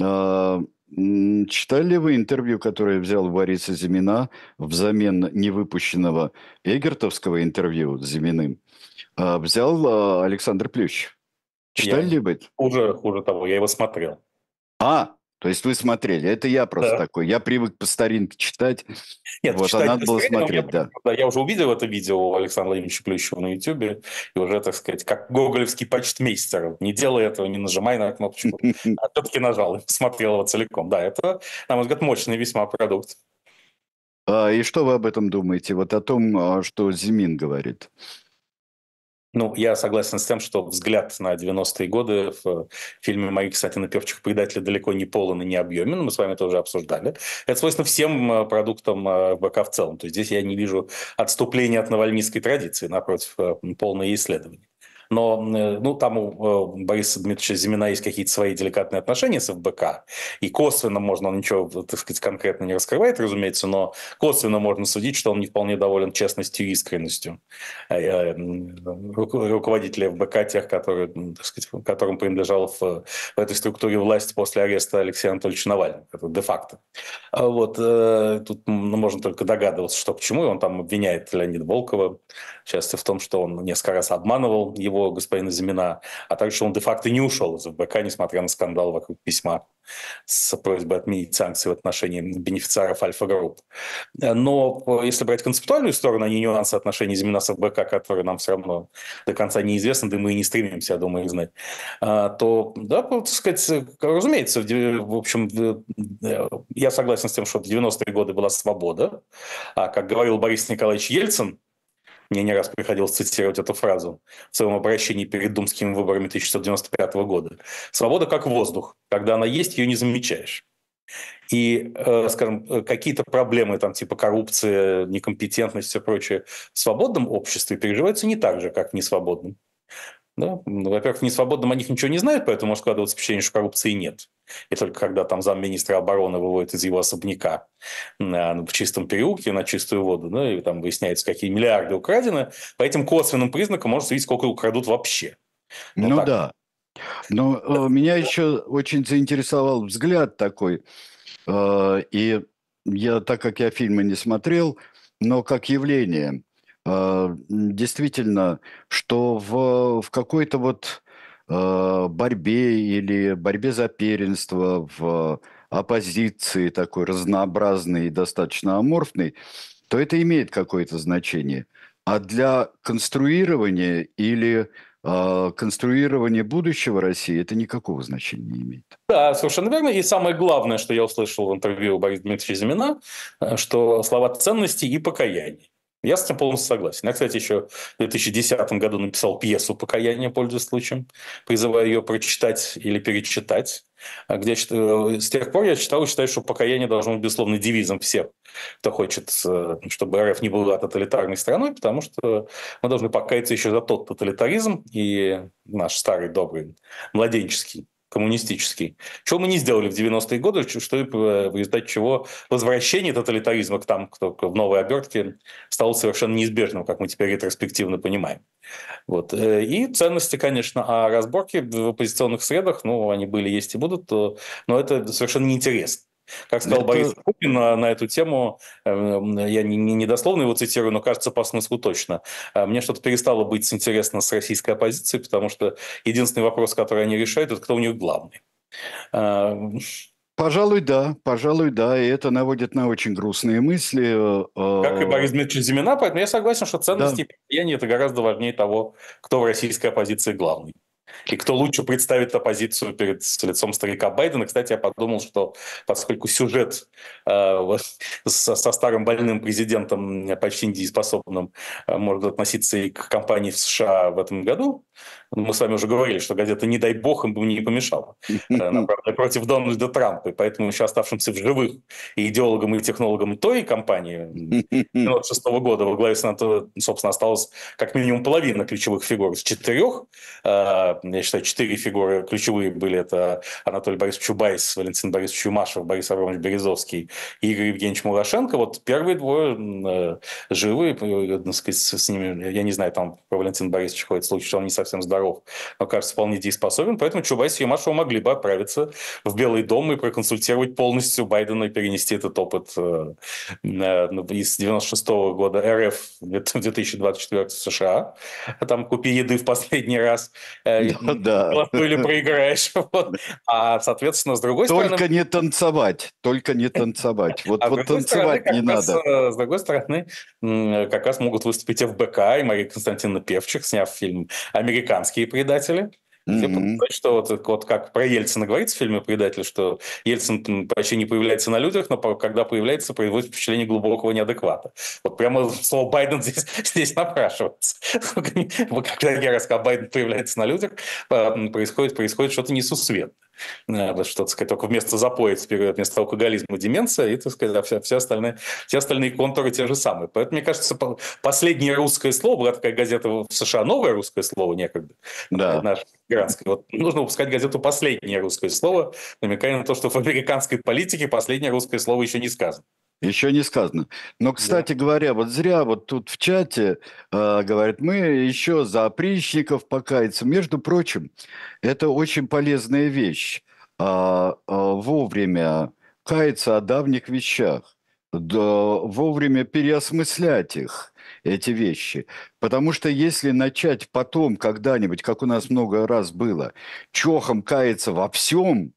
Читали ли вы интервью, которое взял у Бориса Зимина взамен невыпущенного эгертовского интервью с Зиминым? Взял Александр Плющев. Читали Я ли вы это? хуже того, я его смотрел. То есть вы смотрели. Это я просто Да. такой. Я привык по старинке читать. Нет, Вот, а читать надо было быстрее, но смотреть, да. я уже увидел это видео у Александра Владимировича Плющева на Ютубе, и уже, так сказать, как гоголевский почтмейстер. Не делай этого, не нажимай на кнопочку. А все-таки нажал и посмотрел его целиком. Да, это, на мой взгляд, мощный весьма продукт. И что вы об этом думаете? Вот о том, что Зимин говорит. Ну, я согласен с тем, что взгляд на 90-е годы в фильме «Мои, кстати, наперчих предателей» далеко не полон и не объемен. Мы с вами это уже обсуждали. Это свойственно всем продуктам БК в целом. То есть здесь я не вижу отступления от навальнистской традиции, напротив, полное исследование. Но ну, там у Бориса Дмитриевича Зимина есть какие-то свои деликатные отношения с ФБК. И косвенно можно, он ничего, так сказать, конкретно не раскрывает, разумеется, но косвенно можно судить, что он не вполне доволен честностью и искренностью руководителей ФБК, тех, которые, так сказать, которым принадлежал в этой структуре власти после ареста Алексея Анатольевича Навального, это де-факто. Вот, тут можно только догадываться, что к чему. И он там обвиняет Леонида Волкова, в частности, в том, что он несколько раз обманывал его, господина Зимина, а также, что он де-факто не ушел из ФБК, несмотря на скандал вокруг письма с просьбой отменить санкции в отношении бенефициаров Альфа-групп. Но если брать концептуальную сторону, а не нюансы отношений Зимина с ФБК, которые нам все равно до конца неизвестны, да мы и не стремимся, я думаю, их знать, то, да, так сказать, разумеется, в общем, я согласен с тем, что в 90-е годы была свобода, а как говорил Борис Николаевич Ельцин, мне не раз приходилось цитировать эту фразу в своем обращении перед думскими выборами 1995 года. Свобода как воздух. Когда она есть, ее не замечаешь. И, скажем, какие-то проблемы, там, типа коррупция, некомпетентность и все прочее, в свободном обществе переживаются не так же, как в несвободном. Да? Ну, во-первых, в несвободном о них ничего не знают, поэтому может складываться впечатление, что коррупции нет. И только когда там замминистра обороны выводит из его особняка в чистом переулке на чистую воду, да, и там выясняется, какие миллиарды украдены, по этим косвенным признакам можно видеть, сколько украдут вообще. Ну Ну так. да. Но меня еще очень заинтересовал взгляд такой. И я, так как я фильмы не смотрел, но как явление, действительно, что в какой-то вот борьбе или борьбе за первенство, в оппозиции такой разнообразной и достаточно аморфной, то это имеет какое-то значение. А для конструирования или конструирования будущего России это никакого значения не имеет. Да, совершенно верно. И самое главное, что я услышал в интервью Бориса Дмитриевича Зимина, что слова ценности и покаяние. Я с этим полностью согласен. Я, кстати, еще в 2010 году написал пьесу «Покаяние», пользуясь случаем, призывая ее прочитать или перечитать. Где с тех пор я читал и считаю, что покаяние должно быть, безусловно, девизом всех, кто хочет, чтобы РФ не была тоталитарной страной, потому что мы должны покаяться еще за тот тоталитаризм и наш старый, добрый, младенческий, коммунистический. Чего мы не сделали в 90-е годы, что в результате чего возвращение тоталитаризма в новой обертке стало совершенно неизбежным, как мы теперь ретроспективно понимаем. Вот. И ценности, конечно, а разборки в оппозиционных средах, ну, они были, есть и будут, но это совершенно неинтересно. Как сказал Борис Это Путин на эту тему, я не дословно его цитирую, но кажется по смыслу точно. Мне что-то перестало быть интересно с российской оппозицией, потому что единственный вопрос, который они решают, это кто у них главный. Пожалуй, да, и это наводит на очень грустные мысли. Как и Борис Дмитриевич Зимина, поэтому я согласен, что Да, ценности и покаяние – это гораздо важнее того, кто в российской оппозиции главный. И кто лучше представит оппозицию перед лицом старика Байдена. Кстати, я подумал, что поскольку сюжет со старым больным президентом, почти недееспособным, может относиться и к кампании в США в этом году, мы с вами уже говорили, что газета «Не дай бог» им бы не помешала, направленная против Дональда Трампа. И поэтому еще оставшимся в живых и идеологам, и технологам той кампании 1996 года во главе Сената, собственно, осталось как минимум половина ключевых фигур из 4. Я считаю, 4 фигуры ключевые были. Это Анатолий Борисович Чубайс, Валентин Борисович Юмашев, Борис Абрамович Березовский и Игорь Евгеньевич Мурашенко. Вот первые двое живы, так сказать, с ними, я не знаю, там про Валентина Борисовича ходит случай, что он не совсем здоров, но, кажется, вполне дееспособен. Поэтому Чубайс и Юмашев могли бы отправиться в Белый дом и проконсультировать полностью Байдена и перенести этот опыт из 96 года РФ в 2024 США. Там купи еды в последний раз. Да. Или проиграешь. А, соответственно, с другой стороны... Только не танцевать. Вот танцевать не надо. С другой стороны, как раз могут выступить ФБК и Мария Константиновна Певчих, сняв фильм «Американские предатели». Где показать, что вот как про Ельцина говорится в фильме «Предатель», что Ельцин почти не появляется на людях, но когда появляется, производит впечатление глубокого неадеквата. Вот прямо слово «Байден» здесь напрашивается. Когда я рассказал, Байден появляется на людях, происходит что-то несусветное. Что, так сказать, только вместо запоя, теперь вместо алкоголизма деменция, и, так сказать, все остальные контуры те же самые. Поэтому, мне кажется, последнее русское слово, была такая газета в США, «Новое русское слово» некогда, наша американская. Вот нужно выпускать газету «Последнее русское слово», намекая на то, что в американской политике последнее русское слово еще не сказано. Еще не сказано. Но, кстати говоря, вот зря вот тут в чате говорят, мы еще за опричников покаяться. Между прочим, это очень полезная вещь. Вовремя каяться о давних вещах, вовремя переосмыслять их, эти вещи. Потому что если начать потом когда-нибудь, как у нас много раз было, чохом каяться во всем,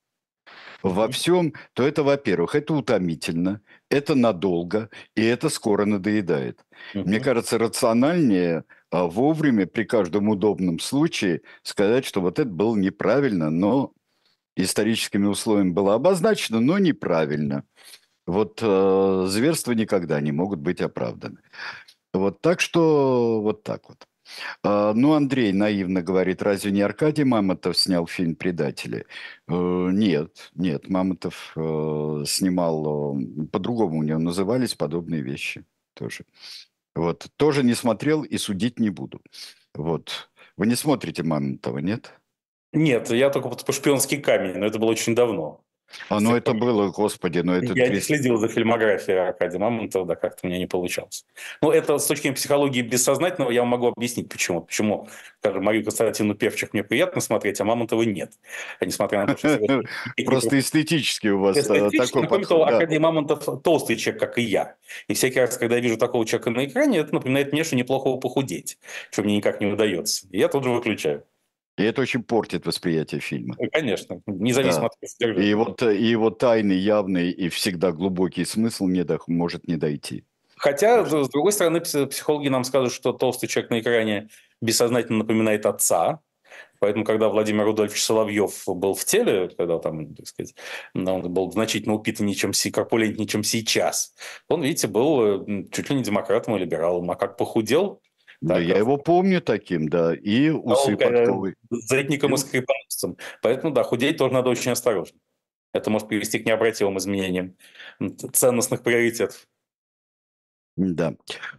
то это, во-первых, это утомительно, это надолго, и это скоро надоедает. Мне кажется, рациональнее вовремя при каждом удобном случае сказать, что вот это было неправильно, но историческими условиями было обозначено, но неправильно. Вот зверства никогда не могут быть оправданы. Вот так что вот так вот. Ну, Андрей наивно говорит, разве не Аркадий Мамонтов снял фильм «Предатели»? Нет, Мамонтов снимал, по-другому у него назывались подобные вещи тоже. Вот, тоже не смотрел и судить не буду. Вот. Вы не смотрите Мамонтова, нет? Нет, я только по «Шпионский камень», но это было очень давно. Ну это было, господи, ну это... Я не следил за фильмографией Аркадия Мамонтова, да, как-то у меня не получалось. Ну, это с точки зрения психологии бессознательного я вам могу объяснить, почему. Почему, скажем, Марию Константиновну Певчих мне приятно смотреть, а Мамонтова нет. Несмотря на то, что... Просто эстетически у вас такой подход. Аркадий Мамонтов толстый человек, как и я. И всякий раз, когда я вижу такого человека на экране, это напоминает мне, что неплохо похудеть, что мне никак не удается. И я тут же выключаю. И это очень портит восприятие фильма. Конечно, независимо от содержания. И его тайный, явный и всегда глубокий смысл может не дойти. Хотя, с другой стороны, психологи нам скажут, что толстый человек на экране бессознательно напоминает отца. Поэтому, когда Владимир Рудольфович Соловьев был в теле, когда там, так сказать, он был значительно упитаннее, корпулентнее, чем сейчас, он, видите, был чуть ли не демократом и либералом. А как похудел... Да, я его помню таким, да, и усы подковы. Задником и скрипоносцем. Поэтому, да, худеть тоже надо очень осторожно. Это может привести к необратимым изменениям ценностных приоритетов. Да.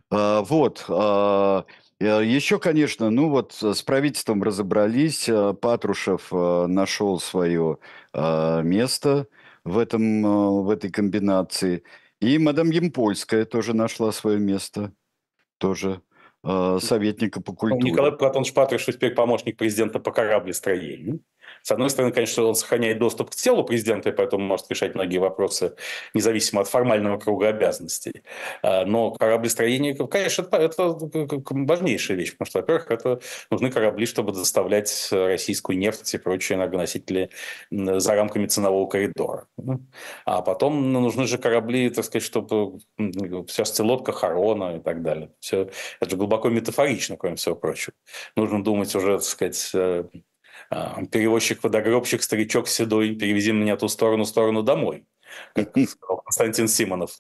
Еще, конечно, ну вот с правительством разобрались, Патрушев нашел свое место в этой комбинации, и мадам Ямпольская тоже нашла свое место, тоже советника по культуре. Николай Платонович Патрушев теперь помощник президента по кораблестроению. С одной стороны, конечно, он сохраняет доступ к телу президента, и поэтому может решать многие вопросы, независимо от формального круга обязанностей. Но кораблестроение, конечно, это важнейшая вещь, потому что, во-первых, это нужны корабли, чтобы доставлять российскую нефть и прочие энергоносители за рамками ценового коридора. А потом нужны же корабли, так сказать, чтобы в частности лодка Харона и так далее. Все, это же глубоко метафорично, кроме всего прочего. Нужно думать уже, так сказать, Перевозчик-водогробщик, старичок седой, перевези меня ту сторону домой, как сказал Константин Симонов.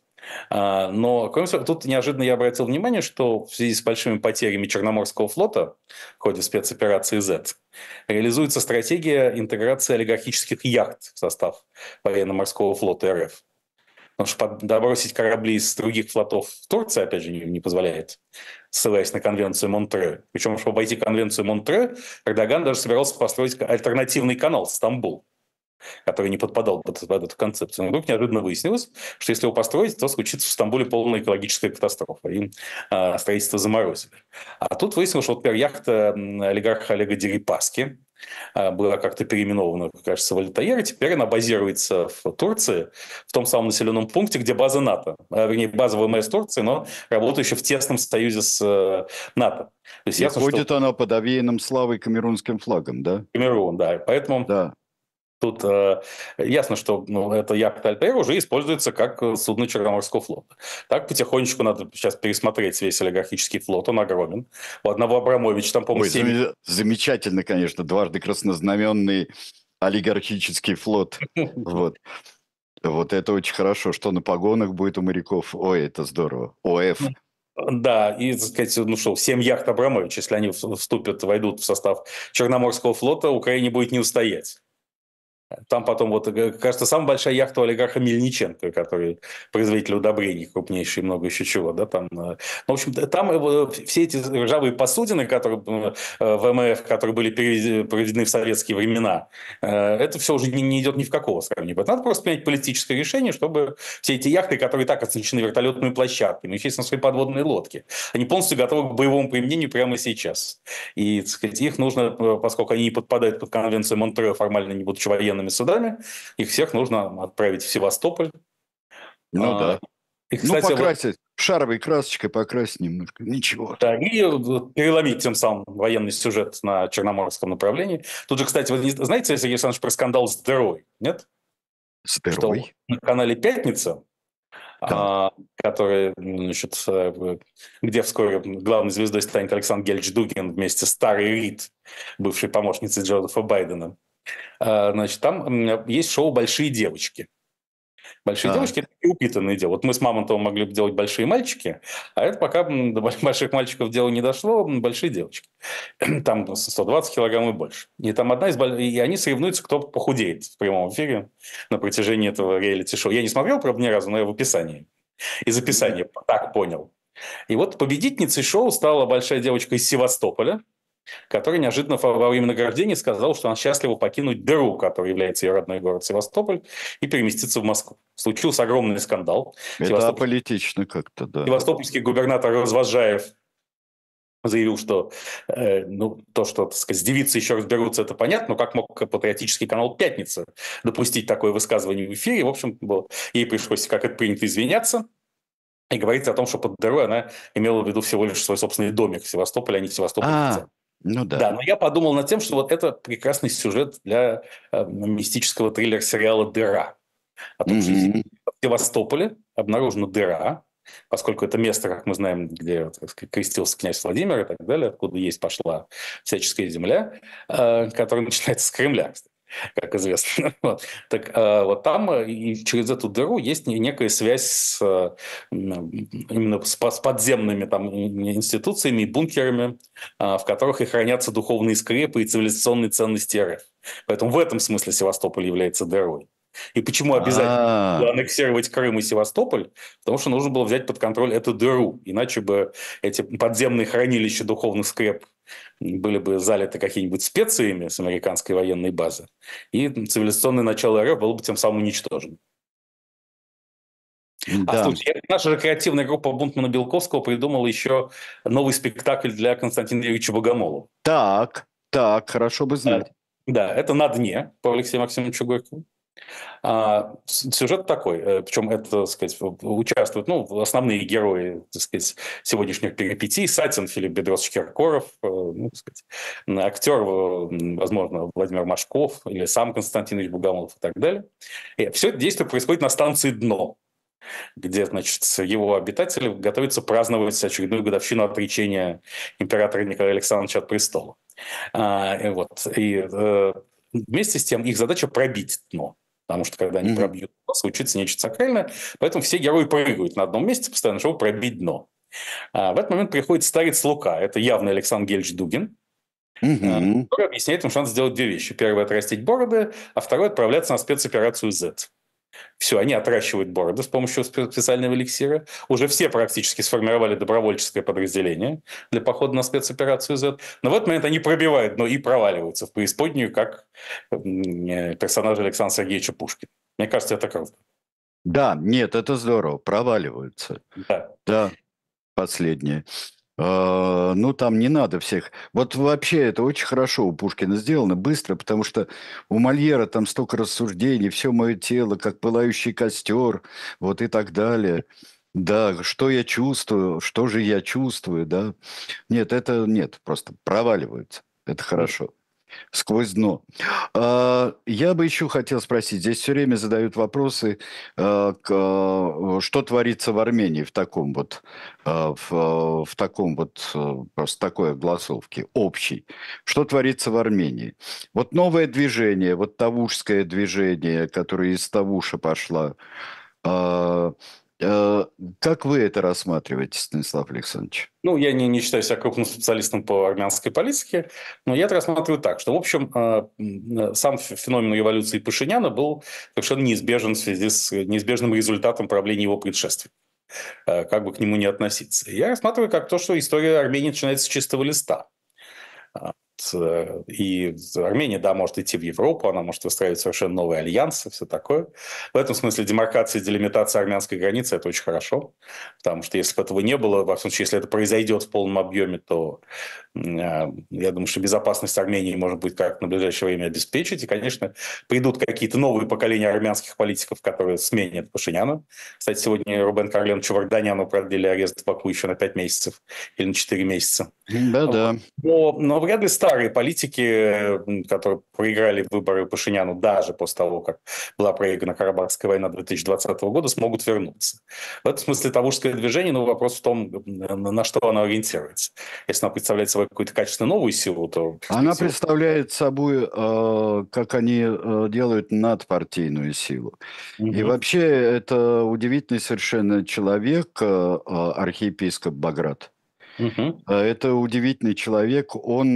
Но, кроме того, тут неожиданно я обратил внимание, что в связи с большими потерями Черноморского флота в ходе спецоперации Z реализуется стратегия интеграции олигархических яхт в состав военно-морского флота РФ. Потому что добросить корабли из других флотов в Турции, опять же, не позволяет, ссылаясь на конвенцию Монтре. Причем, чтобы обойти конвенцию Монтре, Эрдоган даже собирался построить альтернативный канал Стамбул, который не подпадал под эту концепцию. Но вдруг неожиданно выяснилось, что если его построить, то случится в Стамбуле полная экологическая катастрофа. И строительство заморозили. А тут выяснилось, что, например, яхта олигарха Олега Дерипаски была как-то переименована, кажется, в Альтаир, теперь она базируется в Турции, в том самом населенном пункте, где база НАТО. Вернее, база ВМС Турции, но работающая в тесном союзе с НАТО. То есть и ясно, ходит что... она под овеянным славой камерунским флагом, да? Камерун, да. Поэтому... Да. Тут ясно, что эта яхта «Альтаир» уже используется как судно Черноморского флота. Так потихонечку надо сейчас пересмотреть весь олигархический флот, он огромен. У одного Абрамовича там, по-моему, 7... замечательно, конечно, дважды краснознаменный олигархический флот. Вот. Вот это очень хорошо, что на погонах будет у моряков. Ой, это здорово. ОФ. Да, и, так сказать, 7 яхт Абрамовича, если они войдут в состав Черноморского флота, Украине будет не устоять. Там потом, кажется, самая большая яхта у олигарха Мельниченко, который производитель удобрений крупнейший, много еще чего. Да, там, в общем, там все эти ржавые посудины, которые ВМФ, которые были проведены в советские времена, это все уже не идет ни в какого сравнения. Надо просто принять политическое решение, чтобы все эти яхты, которые так оснащены вертолетными площадками, естественно, свои подводные лодки, они полностью готовы к боевому применению прямо сейчас. И, так сказать, их нужно, поскольку они не подпадают под конвенцию Монтрео, формально не будучи военными судами, их всех нужно отправить в Севастополь. Ну да. И, кстати, покрасить, шаровой красочкой покрасить немножко, ничего. Да, и переломить тем самым военный сюжет на Черноморском направлении. Тут же, кстати, вы знаете, Сергей Александрович, про скандал с дырой, нет? С дырой? Что на канале «Пятница», который, значит, где вскоре главной звездой станет Александр Гельевич Дугин вместе с Тарой Рид, бывшей помощницей Джозефа Байдена. Значит, там есть шоу «Большие девочки». Большие девочки – это упитанные девы. Вот мы с Мамонтовым могли бы делать большие мальчики, а это пока до больших мальчиков дело не дошло, большие девочки. Там 120 килограмм и больше. И там и они соревнуются, кто похудеет в прямом эфире на протяжении этого реалити-шоу. Я не смотрел, правда, ни разу, но я в описании. Из описания так понял. И вот победительницей шоу стала большая девочка из Севастополя, который неожиданно во время награждения сказал, что она счастлива покинуть дыру, которая является ее родной город Севастополь, и переместиться в Москву. Случился огромный скандал. Это аполитично как-то, да. Севастопольский губернатор Развозжаев заявил, что то, что, так сказать, с девицей еще разберутся, это понятно, но как мог патриотический канал «Пятница» допустить такое высказывание в эфире? В общем, ей пришлось, как это принято, извиняться. И говорить о том, что под дырой она имела в виду всего лишь свой собственный домик в Севастополе, а не Севастополь. Ну да. Да, но я подумал над тем, что вот это прекрасный сюжет для мистического триллер-сериала «Дыра». О том, что в Севастополе обнаружена дыра, поскольку это место, как мы знаем, где, так сказать, крестился князь Владимир и так далее, откуда пошла всяческая земля, которая начинается с Кремля, кстати, как известно. Так вот там и через эту дыру есть некая связь именно с подземными там институциями и бункерами, в которых и хранятся духовные скрепы и цивилизационные ценности РФ. Поэтому в этом смысле Севастополь является дырой. И почему обязательно было аннексировать Крым и Севастополь? Потому что нужно было взять под контроль эту дыру. Иначе бы эти подземные хранилища духовных скреп были бы залиты какими-нибудь специями с американской военной базы. И цивилизационное начало РФ было бы тем самым уничтожено. Да. Слушай, наша же креативная группа Бунтмана Белковского придумала еще новый спектакль для Константина Юрьевича Богомолова. Так, хорошо бы знать. Да, это «На дне» по Алексею Максимовичу Горькову. Сюжет такой, причем это, так сказать, участвуют основные герои, так сказать, сегодняшних перипетий: Сатин, Филипп Бедросович Киркоров, так сказать, актер, возможно, Владимир Машков или сам Константин Ильич Богомолов и так далее. И все это действие происходит на станции «Дно», где, значит, его обитатели готовятся праздновать очередную годовщину отречения императора Николая Александровича от престола. Вместе с тем их задача пробить дно. Потому что когда они пробьют дно, случится нечто сакральное. Поэтому все герои прыгают на одном месте постоянно, чтобы пробить дно. В этот момент приходит старец Лука. Это явно Александр Гельевич Дугин. Который объясняет им, что надо сделать две вещи. Первое – отрастить бороды, а второе – отправляться на спецоперацию Z. Все, они отращивают бороды с помощью специального эликсира. Уже все практически сформировали добровольческое подразделение для похода на спецоперацию Z. Но в этот момент они пробивают дно и проваливаются в преисподнюю, как персонаж Александра Сергеевича Пушкина. Мне кажется, это круто. Да, нет, это здорово, проваливаются. Да, последнее. Ну, там не надо всех. Вот вообще это очень хорошо у Пушкина сделано, быстро, потому что у Мольера там столько рассуждений, все мое тело, как пылающий костер, вот и так далее. Да, что я чувствую, что же я чувствую, да. Нет, это нет, просто проваливаются. Это хорошо. Сквозь дно. Я бы еще хотел спросить, здесь все время задают вопросы, что творится в Армении в таком вот, в таком вот, просто такой огласовке, общей. Что творится в Армении? Вот новое движение, вот тавушское движение, которое из Тавуша пошло, как вы это рассматриваете, Станислав Александрович? Ну, я не считаю себя крупным специалистом по армянской политике, но я это рассматриваю так, что, в общем, сам феномен революции Пашиняна был совершенно неизбежен в связи с неизбежным результатом правления его предшественника, как бы к нему не относиться. Я рассматриваю как то, что история Армении начинается с чистого листа. И Армения, да, может идти в Европу, она может выстраивать совершенно новые альянсы, все такое. В этом смысле демаркация и делимитация армянской границы – это очень хорошо, потому что если бы этого не было, во всяком случае, если это произойдет в полном объеме, то я думаю, что безопасность Армении можно будет как-то на ближайшее время обеспечить. И, конечно, придут какие-то новые поколения армянских политиков, которые сменят Пашиняна. Кстати, сегодня Рубен Карленовичу Варданяну продлили арест в Баку еще на 5 месяцев или на 4 месяца. Да-да. Но вряд ли старые политики, которые проиграли выборы Пашиняну даже после того, как была проиграна Карабахская война 2020 года, смогут вернуться. В этом смысле тавушское движение, но вопрос в том, на что оно ориентируется. Если оно представляет собой какую-то качественно новую силу, то... Она представляет собой, как они делают надпартийную силу. И вообще это удивительный совершенно человек, архиепископ Баграт. Это удивительный человек. Он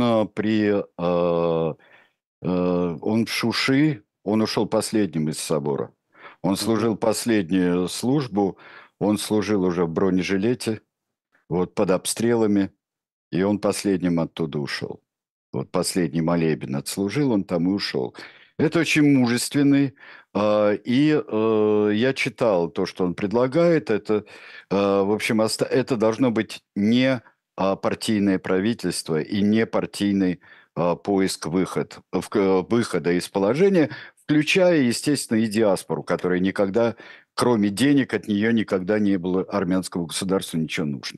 он в Шуши, он ушел последним из собора. Он служил последнюю службу, он служил уже в бронежилете, вот под обстрелами, и он последним оттуда ушел. Вот последний молебен отслужил, он там и ушел. Это очень мужественный. И я читал то, что он предлагает. Это, в общем, это должно быть не партийное правительство и не партийный поиск выхода из положения, включая, естественно, и диаспору, которая никогда, кроме денег, от нее никогда не было армянскому государству ничего нужно.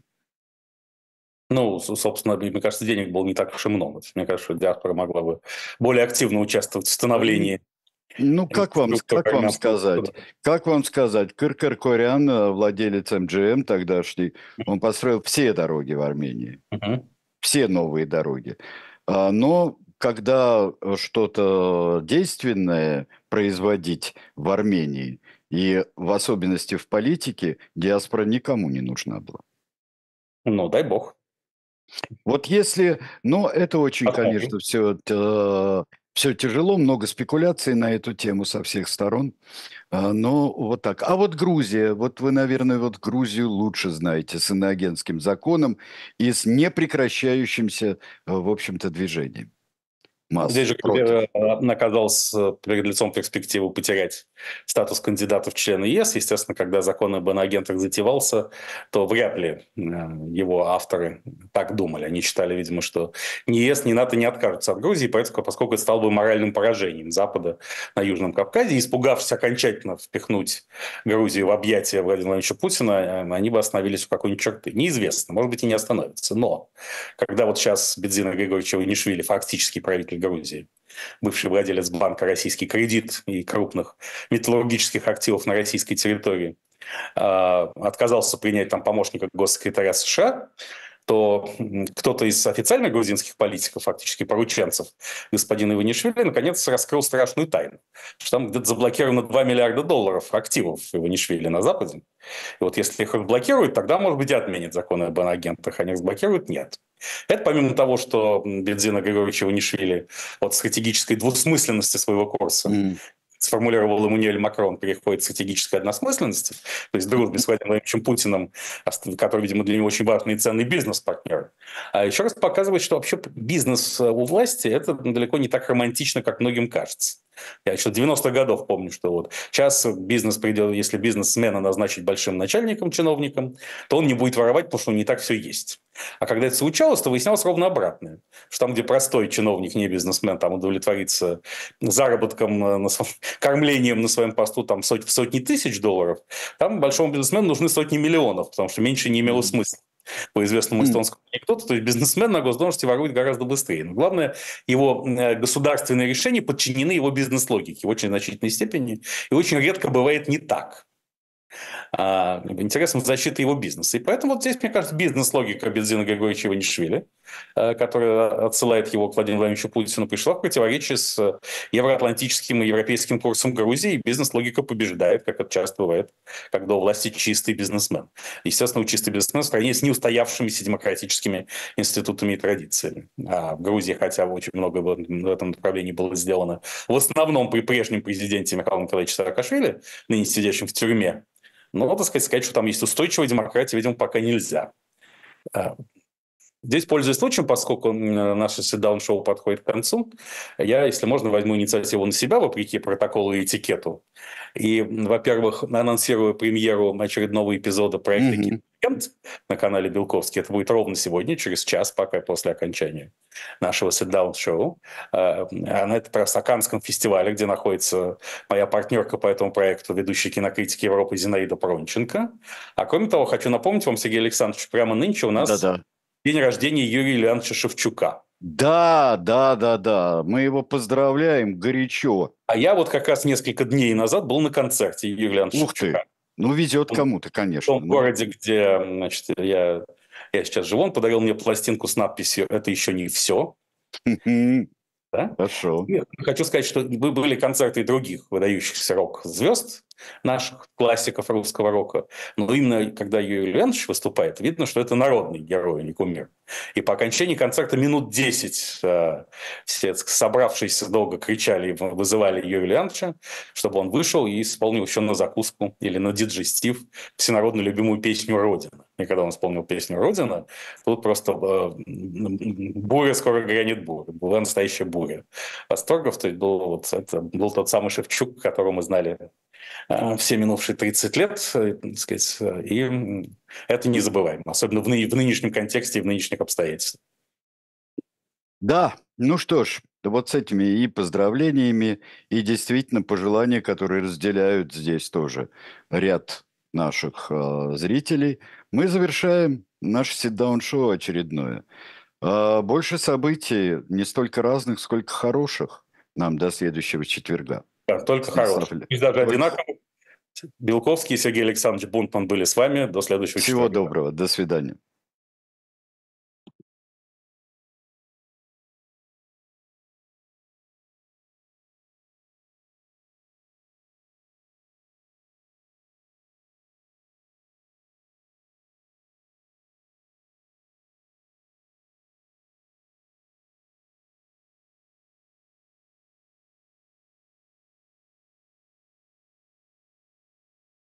Ну, собственно, мне кажется, денег было не так уж и много. Мне кажется, что диаспора могла бы более активно участвовать в становлении. Ну, как вам сказать? Как вам сказать? Кыркыр Корян, владелец МГМ тогдашний, он построил все дороги в Армении. Все новые дороги. Но когда что-то действенное производить в Армении, и в особенности в политике, диаспора никому не нужна была. Ну, дай бог. Вот если... Но это очень, конечно, все тяжело, много спекуляций на эту тему со всех сторон. Но вот так. А вот Грузия, вот вы, наверное, вот Грузию лучше знаете с иноагентским законом и с непрекращающимся, в общем-то, движением. Здесь же оказался перед лицом перспективы потерять статус кандидата в члены ЕС. Естественно, когда закон об иноагентах затевался, то вряд ли его авторы так думали. Они считали, видимо, что ни ЕС, ни НАТО не откажутся от Грузии, поскольку это стало бы моральным поражением Запада на Южном Кавказе. Испугавшись окончательно впихнуть Грузию в объятия Владимира Владимировича Путина, они бы остановились в какой-нибудь черты. Неизвестно, может быть, и не остановятся. Но когда вот сейчас Бедзина Григорьевич Иванишвили, фактически правитель Грузии, бывший владелец банка «Российский кредит» и крупных металлургических активов на российской территории, отказался принять там помощника госсекретаря США, то кто-то из официальных грузинских политиков, фактически порученцев господина Иванишвили, наконец раскрыл страшную тайну, что там где-то заблокировано $2 миллиарда активов Иванишвили на Западе. И вот если их разблокируют, тогда, может быть, и отменят законы об иноагентах, они разблокируют – нет. Это помимо того, что Бензина Григорьевича Иванишвили от стратегической двусмысленности своего курса сформулировал Эммануэль Макрон, переходит к стратегической односмысленности, то есть дружбе с Владимиром Владимировичем Путиным, который, видимо, для него очень важный и ценный бизнес-партнер. А еще раз показывает, что вообще бизнес у власти – это далеко не так романтично, как многим кажется. Я еще 90-х годов помню, что вот сейчас бизнес придет, если бизнесмена назначить большим начальником, чиновником, то он не будет воровать, потому что не так все есть. А когда это случалось, то выяснялось ровно обратное. Что там, где простой чиновник, не бизнесмен, там удовлетворится заработком, кормлением на своем посту там, сотни тысяч долларов, там большому бизнесмену нужны сотни миллионов, потому что меньше не имело смысла. По известному эстонскому анекдоту, то есть бизнесмен на госдолжности ворует гораздо быстрее. Но главное, его государственные решения подчинены его бизнес-логике в очень значительной степени, и очень редко бывает не так. Интересом защиты его бизнеса. И поэтому вот здесь, мне кажется, бизнес-логика Бензина Григорьевича Иванишвили, которая отсылает его к Владимиру Владимировичу Путину, пришла в противоречие с евроатлантическим и европейским курсом Грузии, и бизнес-логика побеждает, как это часто бывает, когда у власти чистый бизнесмен. Естественно, чистый бизнесмен в стране с неустоявшимися демократическими институтами и традициями. А в Грузии, хотя очень много в этом направлении было сделано, в основном при прежнем президенте Михаиле Николаевиче Саакашвили, ныне сидящем в тюрьме, но, так сказать, что там есть устойчивая демократия, видимо, пока нельзя. Здесь, пользуясь случаем, поскольку наше sit-down-шоу подходит к концу, я, если можно, возьму инициативу на себя, вопреки протоколу и этикету. И, во-первых, анонсирую премьеру очередного эпизода проекта «Киноагент» на канале Белковский. Это будет ровно сегодня, через час, пока после окончания нашего sit-down-шоу. На этот раз о Каннском фестивале, где находится моя партнерка по этому проекту, ведущая кинокритики Европы Зинаида Пронченко. А кроме того, хочу напомнить вам, Сергей Александрович, прямо нынче у нас день рождения Юрия Ильяновича Шевчука. Да. Мы его поздравляем горячо. А я вот как раз несколько дней назад был на концерте Юрия Ильяновича Шевчука. Ну, везет кому-то, конечно. В том городе, где, значит, я сейчас живу, он подарил мне пластинку с надписью «Это еще не все». Да? Хорошо. Нет, хочу сказать, что были концерты и других выдающихся рок-звезд, наших классиков русского рока. Но именно когда Юрий Ильянович выступает, видно, что это народный герой, а не кумир. И по окончании концерта минут 10 все собравшиеся долго кричали, вызывали Юрия Ильяновича, чтобы он вышел и исполнил еще на закуску или на диджестив всенародно любимую песню «Родина». И когда он исполнил песню «Родина», тут просто буря, скоро грянет буря. Была настоящая буря восторгов. То есть это был тот самый Шевчук, которого мы знали все минувшие 30 лет, так сказать, и это незабываемо, особенно в нынешнем контексте и в нынешних обстоятельствах. Да, ну что ж, вот с этими и поздравлениями, и действительно пожелания, которые разделяют здесь тоже ряд наших зрителей, мы завершаем наше sit-down-шоу очередное. Больше событий, не столько разных, сколько хороших, нам до следующего четверга. Да, только хороших. И даже одинаково. Белковский и Сергей Александрович Бунтман были с вами. До следующего четверга. Всего доброго. До свидания.